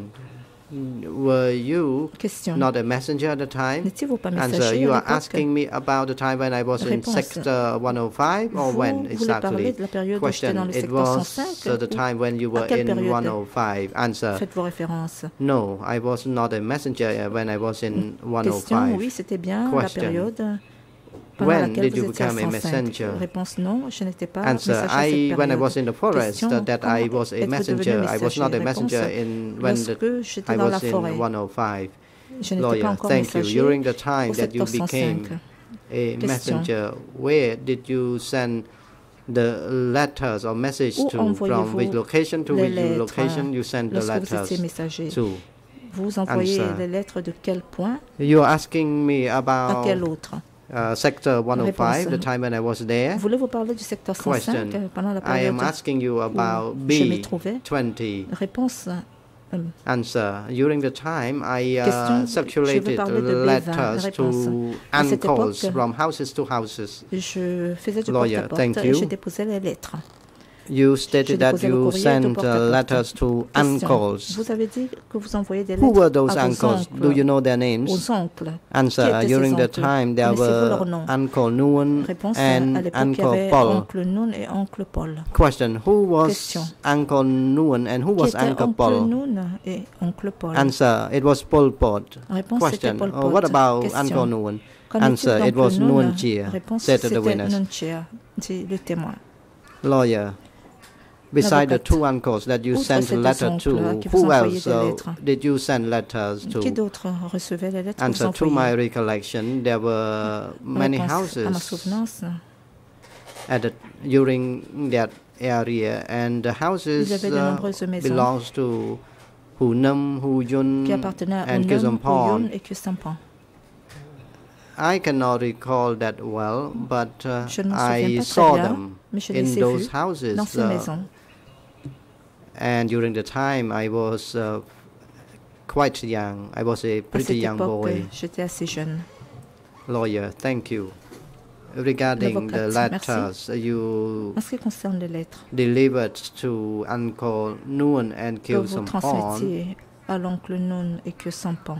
Were you Question: not a messenger at the time? n'étiez-vous pas Answer: messager You à are l'époque? asking me about the time when I was in Réponse: sector one oh five or Vous when voulez parler exactly? de la période où j'étais Question: dans le It secteur cent was cinq uh, the ou time when you à were quelle in période one oh five. Answer: faites-vous référence? No, I was not a messenger when I was in one oh Question: five. oui, c'était bien la Question: période pendant When laquelle did you vous étiez à become a cent cinq. messenger? Réponse: non, je n'étais pas Answer: messager à I, cette when I période. was in the forest, Question: uh, that I comment was a êtes-vous devenu messenger. I was not a messager? messenger Réponse: in when the, lorsque j'étais I dans la was in forêt, one oh five. je n'étais pas Lawyer: encore Thank you. messager During the time au that you secteur cent cinq. became a Question: messenger, where did you send the letters or message où to? From envoyez-vous which location to les which lettres location you send the lorsque vous letters étiez messager? to? Vous envoyez Answer: les lettres de quel point You are asking me à quel about autre? uh, sector one oh five, Réponse: the time when I was there. voulez-vous parler du secteur cent cinq Question: pendant la I période am asking you about où je m'y B trouvais? twenty. Réponse: euh, Answer: During the time I Question: uh, je veux circulated parler de B vingt. letters Réponse: to à cette uncles époque, from houses to houses. je faisais du Lawyer: porte-à-porte Thank et you. je déposais les lettres. You stated that déposais le you courrier de sent uh, porte-à-porte. letters to Question: uncles. vous avez dit que vous envoyez des Who were lettres those à vos uncles? oncles. Do you know their names? Aux oncles. Answer: Qui étaient During ces the oncles? time there Connaissez-vous leurs were noms? Uncle Noon Réponse: à and l'époque, il y Uncle avait Paul. oncle Noon et oncle Paul. Question: Who was Question: Uncle Noon and who qui was était Uncle oncle Paul? Noon et oncle Paul? Answer: It was Pol Pot. Réponse: c'était Question: Pol uh, Pot. what about Question: Uncle Noon? qu'en est-il Answer: It d'oncle was Noon? Nuon Chia, Réponse: said the c'était witness. Nuon Chia, dit le témoin. Lawyer: Beside the L'avocate: two uncles that you outre sent ces deux letter oncles à to, qui vous who envoyez else des uh, lettres, did you send letters qui to? d'autre recevait les lettres que vous Answer: To my envoyiez? recollection, there were many Réponse: à ma houses souvenance, at the, during that area, and the houses il y avait de uh, nombreuses maisons belongs to Hu Nam, Hu Yun, qui appartenaient à and Unum, Kyusam Uyun et Kyusampan. I cannot recall that well, but uh, Je ne me souviens I pas saw très bien, them mais je in les ai those vus houses. dans ces uh, maisons. and during the time I was uh, quite young. I was a À pretty cette young époque, boy. j'étais assez jeune. Lawyer: Thank you. Regarding the L'avocate: letters you En ce qui concerne les lettres delivered to Uncle Noon and que vous Kyusam Phan, transmettiez à l'oncle Noon et Kyusampan,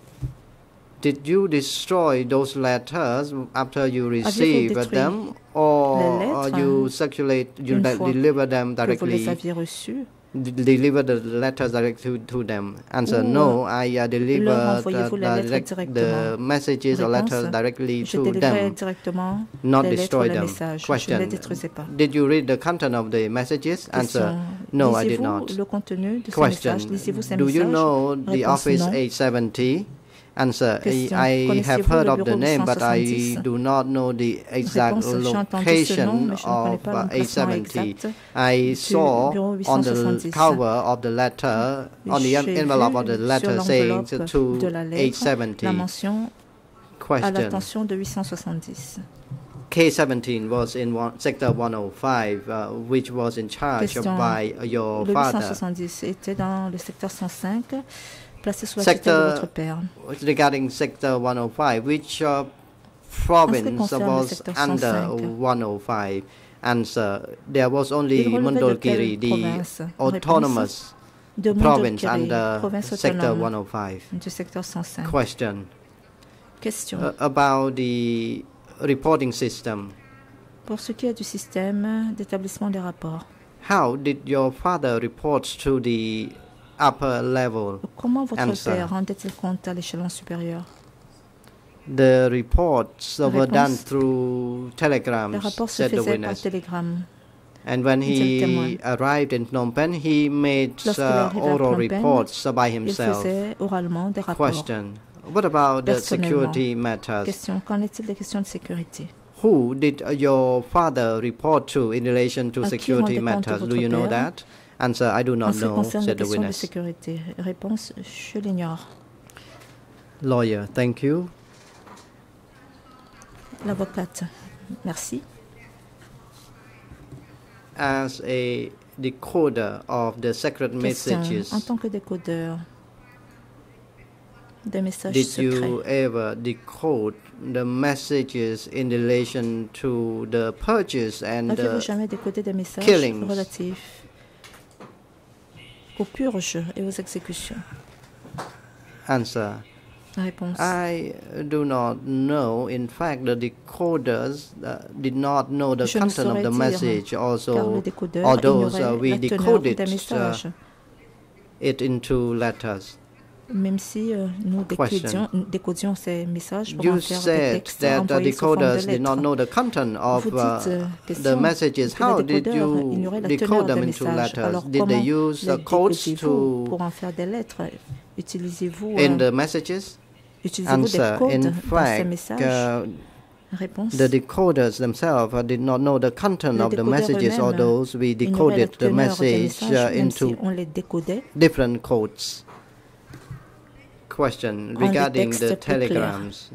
did you destroy those letters after you Aviez-vous received détruit them, or les uh, lettres you circulate, you une de- fois deliver them que vous les directly? aviez reçus, d- Deliver the letters directly to, to them? Answer: Ou, No, I uh, leur delivered envoyez-vous uh, les lettres direct, directement? the messages or Réponse: letters directly je to délivrais them, directement not les lettres, destroy les them. messages. Je ne Question: les détruisais pas. Did you read the content of the messages? Answer: Question: No, I did Lisez-vous not. le contenu de ces Question. messages? Lisez-vous ces Do you messages? know the Réponse office non. eight seventy? Answer. Question. I have Connaissiez-vous heard le of the bureau name, but I huit cent soixante-dix? do not know the exact Réponse. J'ai entendu ce nom, location mais je ne connais of pas uh, eight l'emplacement seventy. exact I du saw bureau huit on cent the soixante-dix. cover of the letter, on the J'ai envelope of vu the letter sur saying l'enveloppe to de la eight lettre seventy. la mention à Question. l'attention de huit cent soixante-dix. K seventeen was in one, sector one oh five, uh, which was in charge Question. by your Le father. huit cent soixante-dix était dans le secteur cent cinq, placé sous la tutelle de votre Sector, père. regarding sector one oh five, which uh, En ce qui province concerne le was secteur under cent cinq, one oh five? Answer. There was il only relevait de Mandolkiri, quelle the province? autonomous De province Mandolkiri, under province sector autonome one oh five. du secteur cent cinq. Question. Question. Uh, about the reporting system. Pour ce qui est du système d'établissement des rapports, How did your father report to the upper level? comment votre Answer. père rendait-il compte à l'échelon supérieur? The reports were done Réponse. through Les telegrams, rapports se said the faisaient par witness. télégramme. And when Dit le témoin. he arrived in Phnom Penh, he made Lorsqu'il uh, arrivait à oral Phnom Penh, reports by Il himself. faisait oralement des rapports. Question. What about the Personnellement. security matters? Question. Qu'en est-il des questions de sécurité? Who did your father report to in relation to À qui security rendait compte matters? Do votre you know père? that? Answer, I do En not ce qui know, concerne les said the questions de witness. sécurité, réponse, je l'ignore. Lawyer, thank you. L'avocate, merci. As a decoder of the secret Question. messages, En tant que décodeur des messages did secrets, you ever decode the messages in relation to the purchase and n'aviez-vous the jamais décodé des messages killings? relatifs aux purges et aux exécutions? Answer. Réponse. I do not know. In fact, the decoders uh, did not know the Je ne content of saurais the dire, message. car Also, le décodeur although ignorait uh, we la teneur decoded des uh, messages, it into letters. même si euh, nous Question. décodions, décodions ces messages pour You en faire des said textes that the envoyés sous forme de decoders did not lettres. know the content of Vous uh, dites, euh, the question, messages. que How les did décodeurs you ignoraient la teneur decode des them into messages. letters? Alors Did comment they use les the codes décodez-vous to pour en faire des lettres? Utilisez-vous, in euh, the messages? utilisez-vous des Answer. codes In dans ces fact, messages? uh, Réponse. the decoders themselves uh, did not know the content Les of the décodeurs messages, eux-mêmes although we ignoraient la decoded the teneur des message messages, uh, même si into on les décodait different codes. Question en des regarding textes the plus clairs. telegrams.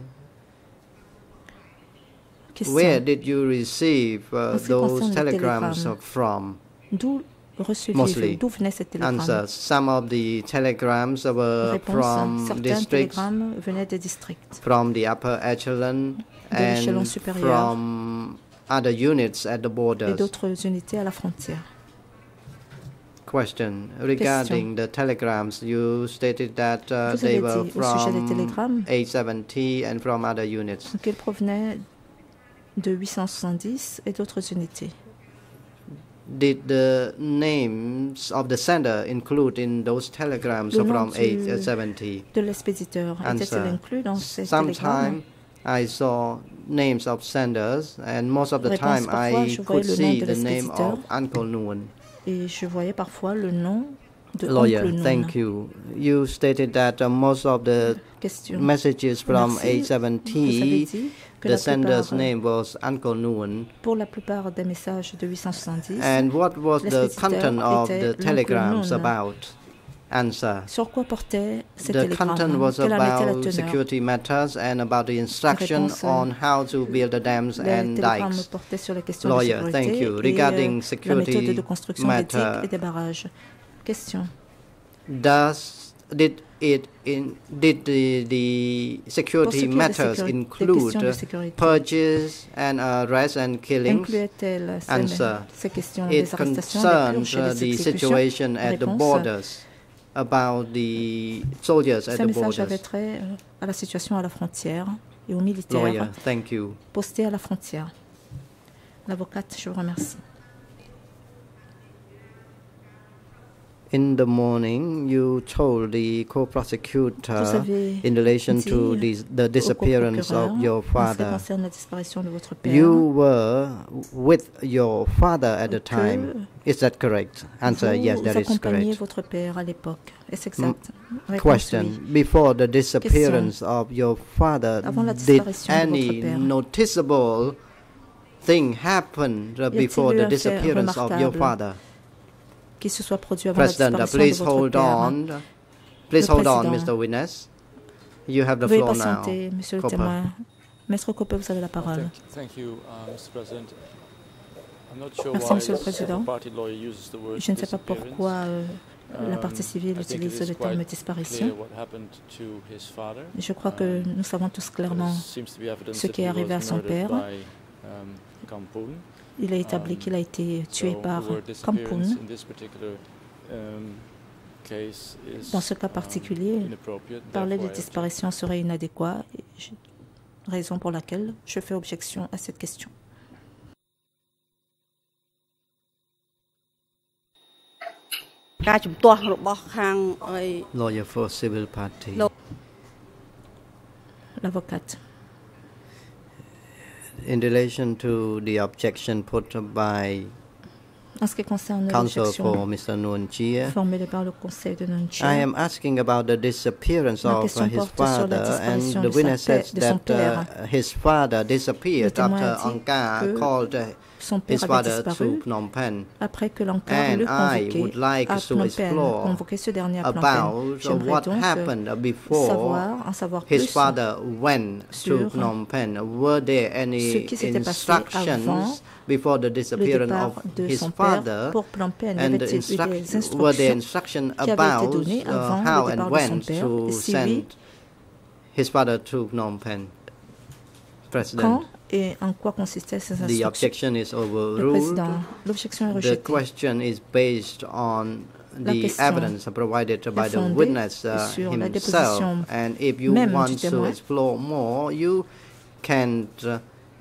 Question. Where did you receive uh, En ce qui those concerne les telegrams télégrammes, from? D'où receviez-vous? Mostly. D'où venaient ces télégrammes? Answer. Some of the telegrams were Réponse. from Certains districts, télégrammes venaient des districts, from the upper echelon, de l'échelon and supérieur, from other units at the et borders. d'autres unités à la frontière. Question regarding the telegrams. You stated that uh, Vous they avez were dit au sujet des from télégrammes eight seventy and from other units. qu'ils provenaient de huit cent soixante-dix et d'autres unités. Did the names of the sender include in those telegrams Le nom from du- eight seventy? De l'expéditeur était-il Answer. inclus dans ces télégrammes? Sometime I saw names of senders, and most of the Réponse. time Parfois, I je voyais could le nom see de the name l'expéditeur. of Uncle Noon. Et je voyais parfois le nom de Lawyer, Oncle Noon. thank you. You stated that uh, most of the Question. messages from Merci. eight Vous avez seventy, dit que the la sender's plupart, name was Uncle Noon. pour la plupart des messages de huit cent soixante-dix, And what was the l'expéditeur content of était the l'oncle telegrams Noon. about? Answer. sur quoi portaient ces The télégrammes? content was Quelle en était la about teneur? security matters and about the instruction Réponse, on how to build the dams Les and télégrammes dikes. portaient sur les questions Lawyer, de thank sécurité you. et Regarding euh, la security méthode de construction des digues matter, et des barrages. Question. Does did it in did the, the Pour ce security qui est des matters sécuri- des include questions de sécurité, purges and arrests and killings? incluait-elle ces, Answer. ces questions It des arrestations, des concerns purges et uh, des the exécutions? situation at the Réponse. borders, about the soldiers at Ces the messages avaient borders. trait euh, à la situation à la frontière et aux militaires Lawyer, thank you. postés à la frontière. L'avocate, je vous remercie. In the morning, you told the co-prosecutor in relation to the, the disappearance of your father. You were with your father at the time. Is that correct? Answer, yes, that is correct. Votre père à l'époque. Est-ce exact? Mm. Question. Before the disappearance Question. of your father, did any noticeable thing happen before the disappearance of your father? Qui se soit produit avant President, la please de votre hold père. on. Please hold on, Mister Witness. You have the Veuillez floor now. patienter, Monsieur le Copper. témoin. Maître Copper, vous avez la parole. Thank, thank you, uh, Mister President. I'm not sure Merci, why Monsieur le the Président. party lawyer uses the word Je ne sais pas disappearance. pourquoi euh, la Um, partie civile I think utilise it is le terme quite disparition. clear what happened to his father. Je crois que nous savons tous clairement There seems to be evidence ce that qui est he arrivé was à son murdered père. by, um, Kampun. Il a établi Um, qu'il a été tué so par the word Kampun. disappearance in this particular, um, case is, Dans ce cas um, particulier, inappropriate. parler de Therefore, I object. disparition serait inadéquat, et je- raison pour laquelle je fais objection à cette question. Lawyer for civil party. L'avocate. In relation to the objection put by En ce qui concerne counsel for l'objection Mister Nguyen Chia, formulée par le Conseil de Nunchia, I am asking about the disappearance Ma of question uh, his porte sur la father, and disparition the de sa witness paix- says de son that uh, père. his father Le disappeared témoin a after dit Angkar que called uh, son his père avait father to disparu Phnom Penh. après que l'Ankar And l'eut I would convoqué like à to Phnom Penh, explore convoqué ce dernier à Phnom Penh. about J'aimerais what donc happened euh, before savoir, en savoir his plus father went to sur Phnom Penh. Were there ce any qui s'était passé avant instructions before the le disappearance départ of de his son père father? pour Phnom Penh. Y And the avait-il eu instruct- des were there instructions instructions qui avaient été about données uh, avant how le and départ de son when père? to Et si send oui, his father to Phnom Penh? President, quand et en quoi consistaient ces the instructions? objection is Le overruled. Président, l'objection est The rejetée. question is based on La the question evidence provided by the fondée witness uh, sur la himself. déposition And if you même want du to témoin, explore more, you can uh,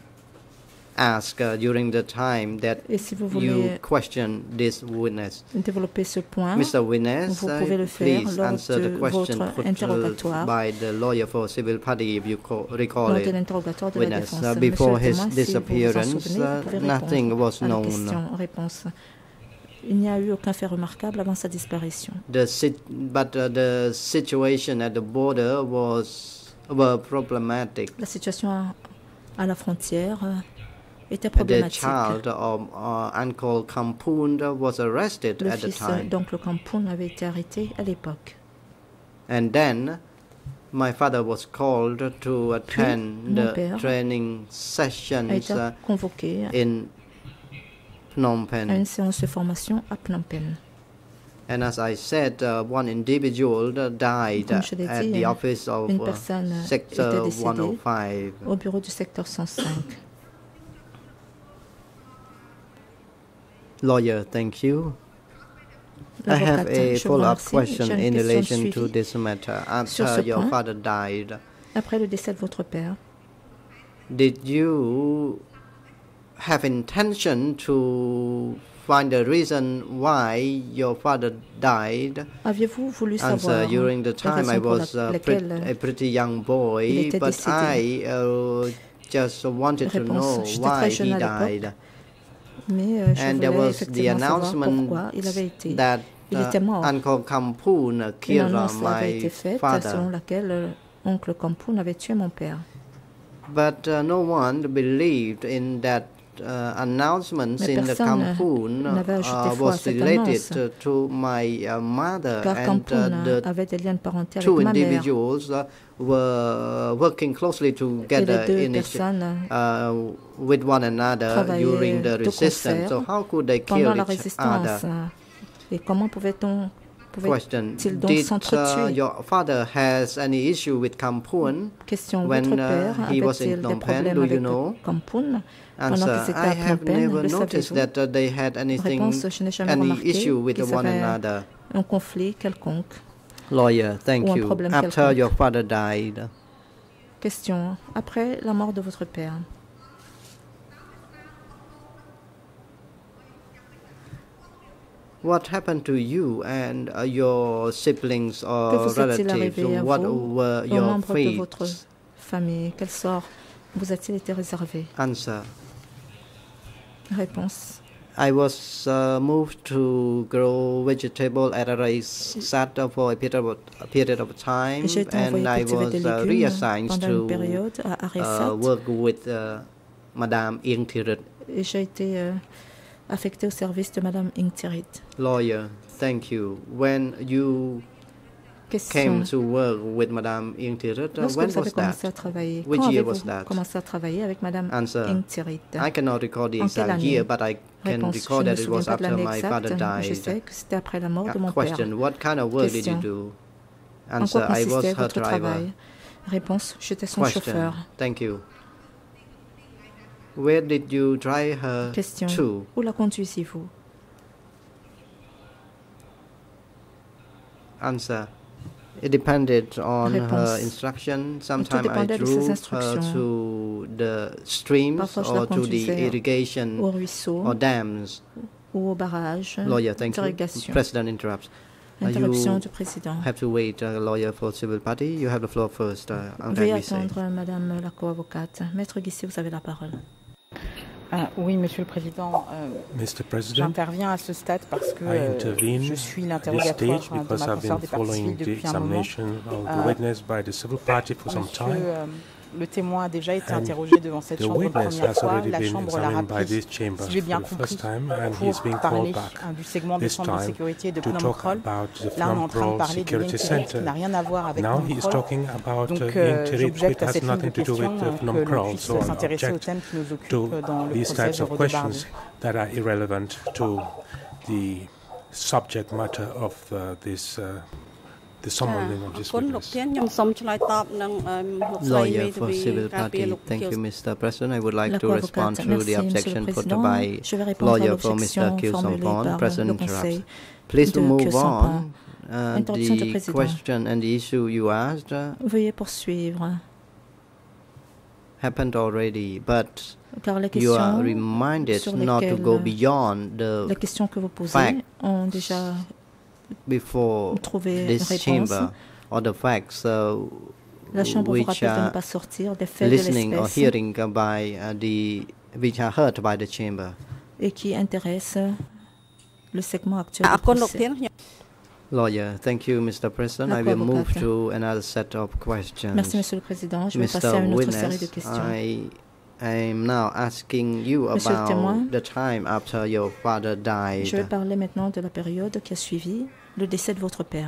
ask uh, during the time that et si vous you voulez question this witness. développer ce point, Mister Witness, vous uh, pouvez le faire please lors answer de the question votre put interrogatoire, by the lawyer for civil party if you co- recall lors de it. l'interrogatoire de la Witness, défense. uh, Monsieur before le his témoin, si vous vous en disappearance, souvenez, vous uh, pouvez nothing répondre was à la known. question-réponse. Il n'y a eu aucun fait remarquable avant sa disparition. The sit- but uh, the situation at the border was were problematic. La situation à, à la frontière euh, était The problématique. child of uh, Uncle Kampun was arrested Le at the fils time. d'oncle Kampun avait été arrêté à l'époque. And then my father was called to attend mon the père training A sessions été uh, convoqué in Phnom à une Penh. séance de formation à Phnom Penh. And as I said, uh, one individual died Comme je l'ai at dit, the office of une uh, personne était Sector décédée one oh five. au bureau du secteur cent cinq. Lawyer, thank you. I have L'avocate, a je vous follow-up remercie. question J'ai une in question de relation to suivi. this matter. Sur After ce your point. father died, Après le décès de votre père, did you have intention to find the reason why your father died? aviez-vous voulu Answer, savoir during the la time I raison pour was uh, laquelle pret- a pretty young il boy, était but décédé? I uh, just wanted to Réponse, know j'étais why très jeune he à l'époque. died. mais euh, je And there voulais was the effectivement savoir announcement pourquoi il avait été. that Il uh, était mort. Uncle Kampun Une killed uh, annonce avait my été faite father. selon laquelle euh, oncle Kampun avait tué mon père. But uh, no one believed in that uh, announcement Mais since the personne Kampun n'avait ajouté uh, foi à was cette related annonce. to, to my uh, mother, Car and Kampun uh, the avait des liens de parenté avec two ma mère. individuals uh, were working closely Et together les deux in each, personnes uh, with one another travaillaient during the de resistance. So concert how could they pendant kill la each résistance. other? Et comment pouvait-on Question: pouvait-il donc Did uh, s'entretuer? your father has any issue with Kampun? Question, when, votre uh, père he was in avait-il des Phnom Penh, problèmes do you avec know? Kampun pendant Answer: qu'ils étaient I à Phnom have Penh? never Le noticed savez-vous? that uh, they had anything, Réponse, je n'ai jamais any remarqué issue with qu'ils one avaient another. un conflit quelconque. Lawyer, thank Ou un you. problème After quelconque. your father died, Question, après la mort de votre père, What happened to you and uh, your siblings or relatives? What were your fates? Famille, quel sort vous a-t-il été réservé? Answer. Réponse. I was uh, moved to grow vegetable at a race set for a period of, a period of time, and I was uh, reassigned to uh, work with uh, Madame Ingtirit. Et j'ai été euh, affecté au service de Madame Ingtirit. Lawyer, thank you. When you came to work with Madame Ingtirit, uh, when was that? Which year was that? Commencé à travailler avec Madame Ingtirit. I cannot recall the exact year, but I can recall that it was after my father died. Je sais que c'était après la mort de mon père. Question: what kind of work did you do? Answer: I was her driver. Réponse: j'étais son chauffeur. Thank you. Where did you drive her Question. to? Où la conduisiez-vous? Answer: it depended on Réponse. her instruction. Sometimes I drove her to the streams or to the irrigation au ruisseau, or dams. Ou au barrage. Lawyer, thank you. President interrupts. Interruption du président. Have to wait, uh, lawyer for civil party. You have the floor first. Uh, Veuillez attendre, Madame la co-avocate. Maître Guissé, vous avez la parole. Ah, oui, Monsieur le Président, euh, j'interviens à ce stade parce que euh, je suis l'interrogatoire de ma consoeur des parties civiles depuis un moment. Euh, monsieur, euh, le témoin a déjà été interrogé devant cette chambre une première fois. La Chambre l'a rappelé, si j'ai bien compris, pour parler hein, du segment de chambre de sécurité de Phnom Kroll. Là, on est en train de parler de l'Internet qui n'a rien à voir avec Phnom Kroll. Donc, euh, j'objecte à cette ligne de questions hein, que l'on puisse s'intéresser aux thèmes qui nous occupent dans le procès de redébardage. Lawyer for civil party. Thank you, Mister President. I would like to respond to the objection put by lawyer for Mister KHAM Phan. President interrupts. Please move on. Uh, the question and the issue you asked uh, Veuillez poursuivre. happened already, but you are reminded not to go beyond the les questions que vous posez fact ont déjà before this chamber or the facts uh, La chambre vous which rappelle de ne are pas sortir des faits de listening or l'espèce hearing by uh, the which are heard by the chamber. et qui intéressent le segment actuel du procès. Lawyer, thank you, Mister President. I will move to another set of questions. Merci, Monsieur le Président. Je vais passer à une autre série de questions. I am now asking you Monsieur le témoin, about the time after your father died. je vais parler maintenant de la période qui a suivi le décès de votre père.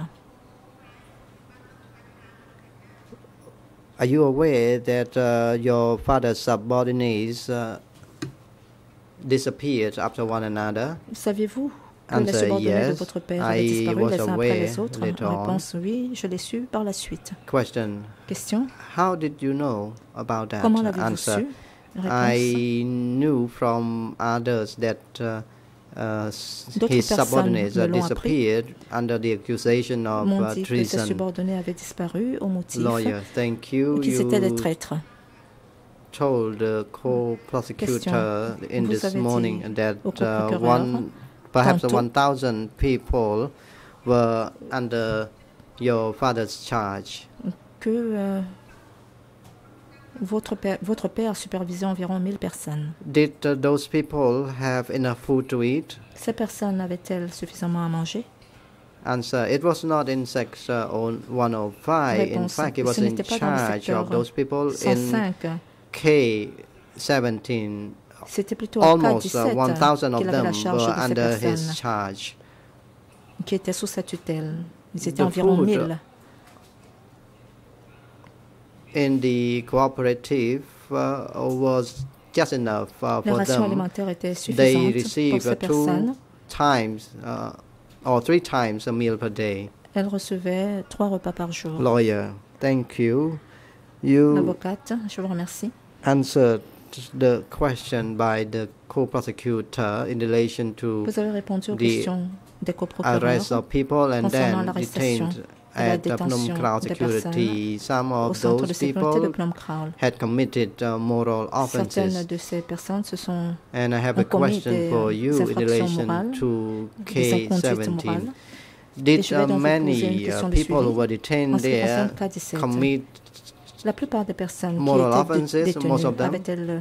Are you aware that uh, your father's subordinates uh, disappeared after one another? Saviez-vous que les Answer: subordonnés de yes, votre père avaient I disparu was les uns après aware les autres? later on. Réponse: oui, je l'ai su par la suite. Question: Question: how did you know about that? comment l'avez-vous Answer: su? Réponse: I knew from others that uh, uh, D'autres his personnes subordinates me uh, l'ont disappeared under the accusation of m'ont uh, dit que ces treason. subordonnés avaient disparu au motif Lawyer, thank you. qu'ils étaient des You traîtres. told the co-prosecutor in Vous this avez dit morning that au uh, procureur one, perhaps tantôt one thousand people were under your father's charge. que euh, votre père, votre père supervisait environ mille personnes. Did uh, those people have enough food to eat? Ces personnes avaient-elles suffisamment à manger? Answer: it was not in Section one oh five. In Réponse: fact, it was ce in n'était pas dans le charge secteur of those people cent in cinq. K seventeen. C'était plutôt en K Almost uh, dix-sept one thousand of qu'il avait them la charge were de ces under his personnes charge. qui étaient sous sa tutelle. Ils étaient The environ food mille. in the cooperative uh, was just enough uh, Les for rations them. alimentaires étaient They suffisantes pour receive ces uh, two personnes. times uh, or three times a meal per day. Elles recevaient trois repas par jour. Lawyer, thank you. You L'avocate, je vous remercie. answered the question by the co-prosecutor in relation to Vous avez répondu aux the questions des coprocureurs arrest of people and concernant then l'arrestation. detained at the Phnom Kraul security. Some of those people had committed uh, moral offenses. De ces personnes se sont and I have a question for you in relation to K seventeen. Did uh, many uh, people who were detained there commit La plupart des personnes moral qui offenses, étaient détenues most of them? avaient-elles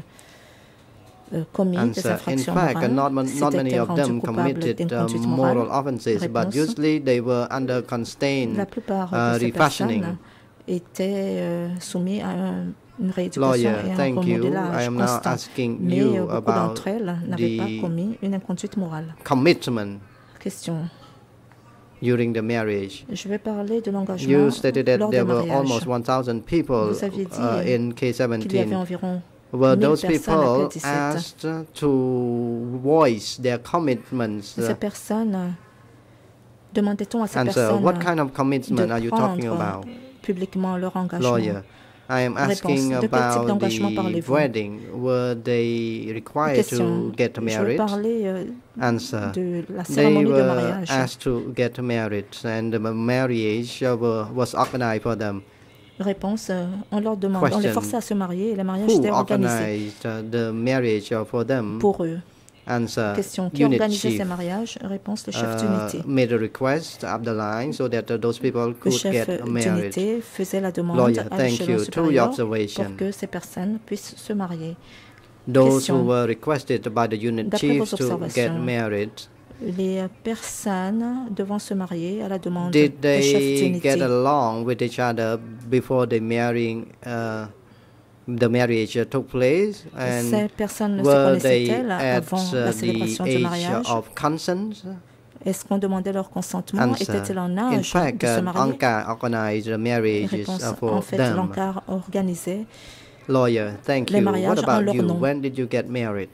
euh, commis And des so, in infractions fact, morales? not, mon- not many S'étaient-elles of rendues them coupables committed d'une uh, conduite moral morale? offenses, but Réponse. usually they were under constraint La plupart uh, de ces refashioning. personnes étaient euh, soumis à un, une rééducation Lawyer, et un thank you. I remodelage am now constant. asking Mais you euh, beaucoup about d'entre elles n'avaient pas the commis une conduite morale. commitment Question. during the marriage. Je vais parler de l'engagement You stated that lors there du were mariage. almost one thousand people Vous aviez dit uh, in K qu'il y avait seventeen. environ Were mille those personnes à people K dix-sept. asked to voice their commitments? Ces Uh, personnes, demandait-on à ces and so, personnes what kind of commitment de are you talking prendre about? publiquement leur engagement? Lawyer, I am Réponse. asking De quel type about d'engagement the parlez-vous? wedding. Were they required Question. to get Je veux married? parler euh, Answer. de la They cérémonie de were mariage. asked to get married, and the marriage uh, were, was organized for them. Réponse, euh, on leur demande, on les Question. forçait à se marier et le mariage Who était organisé organized uh, the marriage uh, for them? pour eux. Answer. Question, qui Unit organisait chief ces mariages? Réponse, le chef uh, d'unité. made a request up the line so that uh, those people Le could chef get married. d'unité faisait la demande Lawyer, à thank l'échelon you. Two supérieur observations. pour que ces personnes puissent se marier. Those Question. who were requested by the unit D'après chiefs vos to get observations, married, les personnes devant se marier à la demande did du chef they d'unité. get along with each other before the marrying, uh, the marriage uh, took place? Ces And personnes se were they connaissaient-elles at avant uh, la the célébration du age mariage? of consent? Est-ce qu'on demandait leur consentement? Answer. Étaient-ils en In âge fact, de se uh, marier? Ankar organized the marriages Réponse, uh, for en fait, them. l'Ankar organisait Lawyer, thank les you. What mariages en about leur you? nom. When did you get married?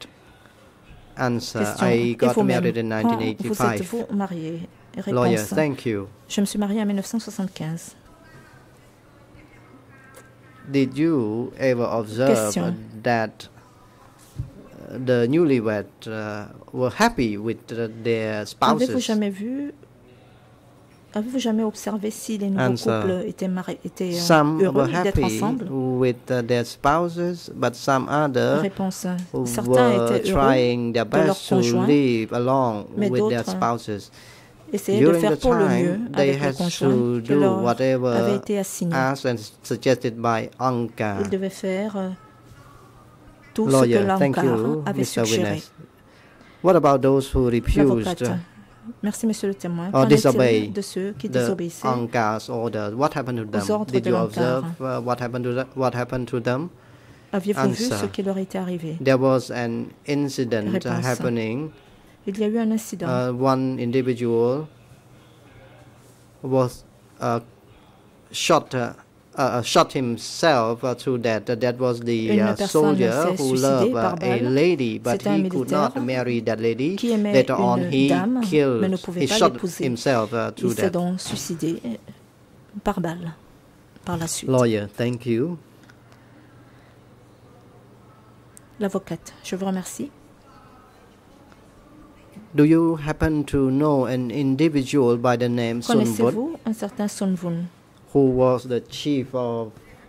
Answer, Question. I Et got vous-même, married in quand vous nineteen eighty-five. êtes-vous marié? Lawyer, Réponse. thank you. Je me suis mariée en mille neuf cent soixante-quinze. Did you ever observe Question. that uh, the newlywed uh, were happy with uh, their Avez-vous spouses? jamais vu, avez-vous jamais observé si les nouveaux Answer. couples étaient, mari- étaient euh, Some heureux were d'être happy ensemble? with uh, their spouses, but some other Réponse. Certains were étaient heureux trying their de leur best to conjoint, live along mais with their d'autres spouses. essayaient de During faire the pour le mieux time, they avec le had conjoint to qui do leur avait whatever été assigné. asked and suggested by Ankar. Ils devaient faire euh, tout Lawyer, ce que thank l'Ankar you, avait Mister suggéré. Witness. What about those who refused L'avocate. Merci, monsieur le témoin. or Qu'en disobey est-il de ceux qui the désobéissaient Ankar's orders? What happened to aux them? ordres Did de you l'Ankar? observe uh, what happened to them? What happened to them? Aviez-vous vu Answer. ce qui leur était arrivé? There was an incident uh, Réponse. happening. Il y a eu un incident. Uh, one individual was uh, shot, uh, uh, shot himself uh, to death. Uh, that was the Une uh, personne soldier s'est who suicidée loved par uh, a balle. lady, but C'était un he could militaire not marry that lady. qui aimait Later on, une he dame, mais killed, ne pouvait he pas shot l'épouser. himself uh, to Il s'est death. donc suicidé euh, par balle par la suite. Lawyer, thank you. L'avocate, je vous remercie. Do you happen to know an individual by the name Sun Vun, Connaissez-vous un certain Sun Vun who was the chief of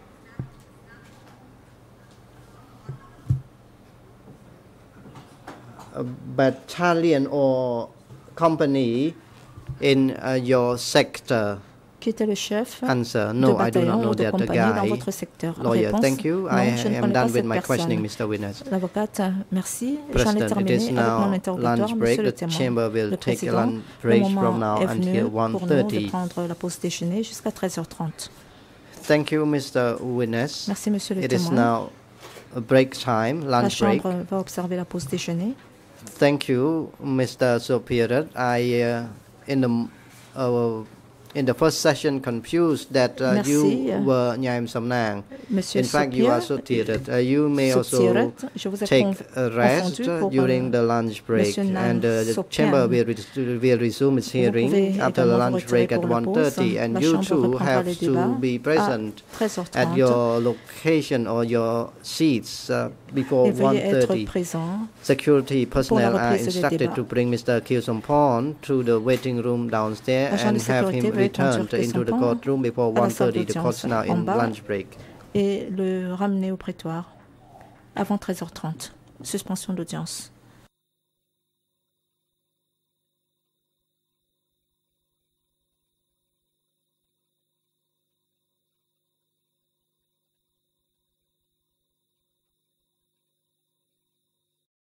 a battalion or company in uh, your sector? qui était le chef Answer: de No, I do not bataillon know ou de that compagnie dans guy. votre secteur? Lawyer, Réponse, thank you. non, I je ne am connais pas done with cette my questioning, personne. Mister Witness. L'avocate, merci. J'en ai President, it terminé is avec mon now interrogatoire, lunch break. monsieur le The témoin. chamber will Le take a président, lunch le break from moment now est venu until pour one nous de thirty. prendre la pause déjeuner jusqu'à treize heures trente. Thank you, Mister Witness. Merci, monsieur le It is témoin. now a break time, La lunch break. Chambre va observer la pause déjeuner. Thank you, Mister Superior. I, uh, in the uh, in the first session, confused that uh, Merci. you were Nyam Samnang. Monsieur In fact, you are Sopirat, Sotirat. Uh, you may also Sotirat, je vous ai take conf- a rest confondu uh, pour, during the lunch break, Monsieur Nam and uh, the Sopian. chamber will, res- will resume its Vous hearing pouvez after the également lunch vous break retirer at pour la one pause. thirty, and La you Chambre too reprendra have les to débats be present à treize heures at trente. your location or your seats uh, before Et one veuillez être thirty. présent. Security personnel are reprise des instructed débats. to bring Mister K H A M Phan to the waiting room downstairs Agents and de have sécurité him veuillez returned into the courtroom before one thirty. The court's now in lunch break. Et le ramener au prétoire avant treize heures trente. Suspension d'audience.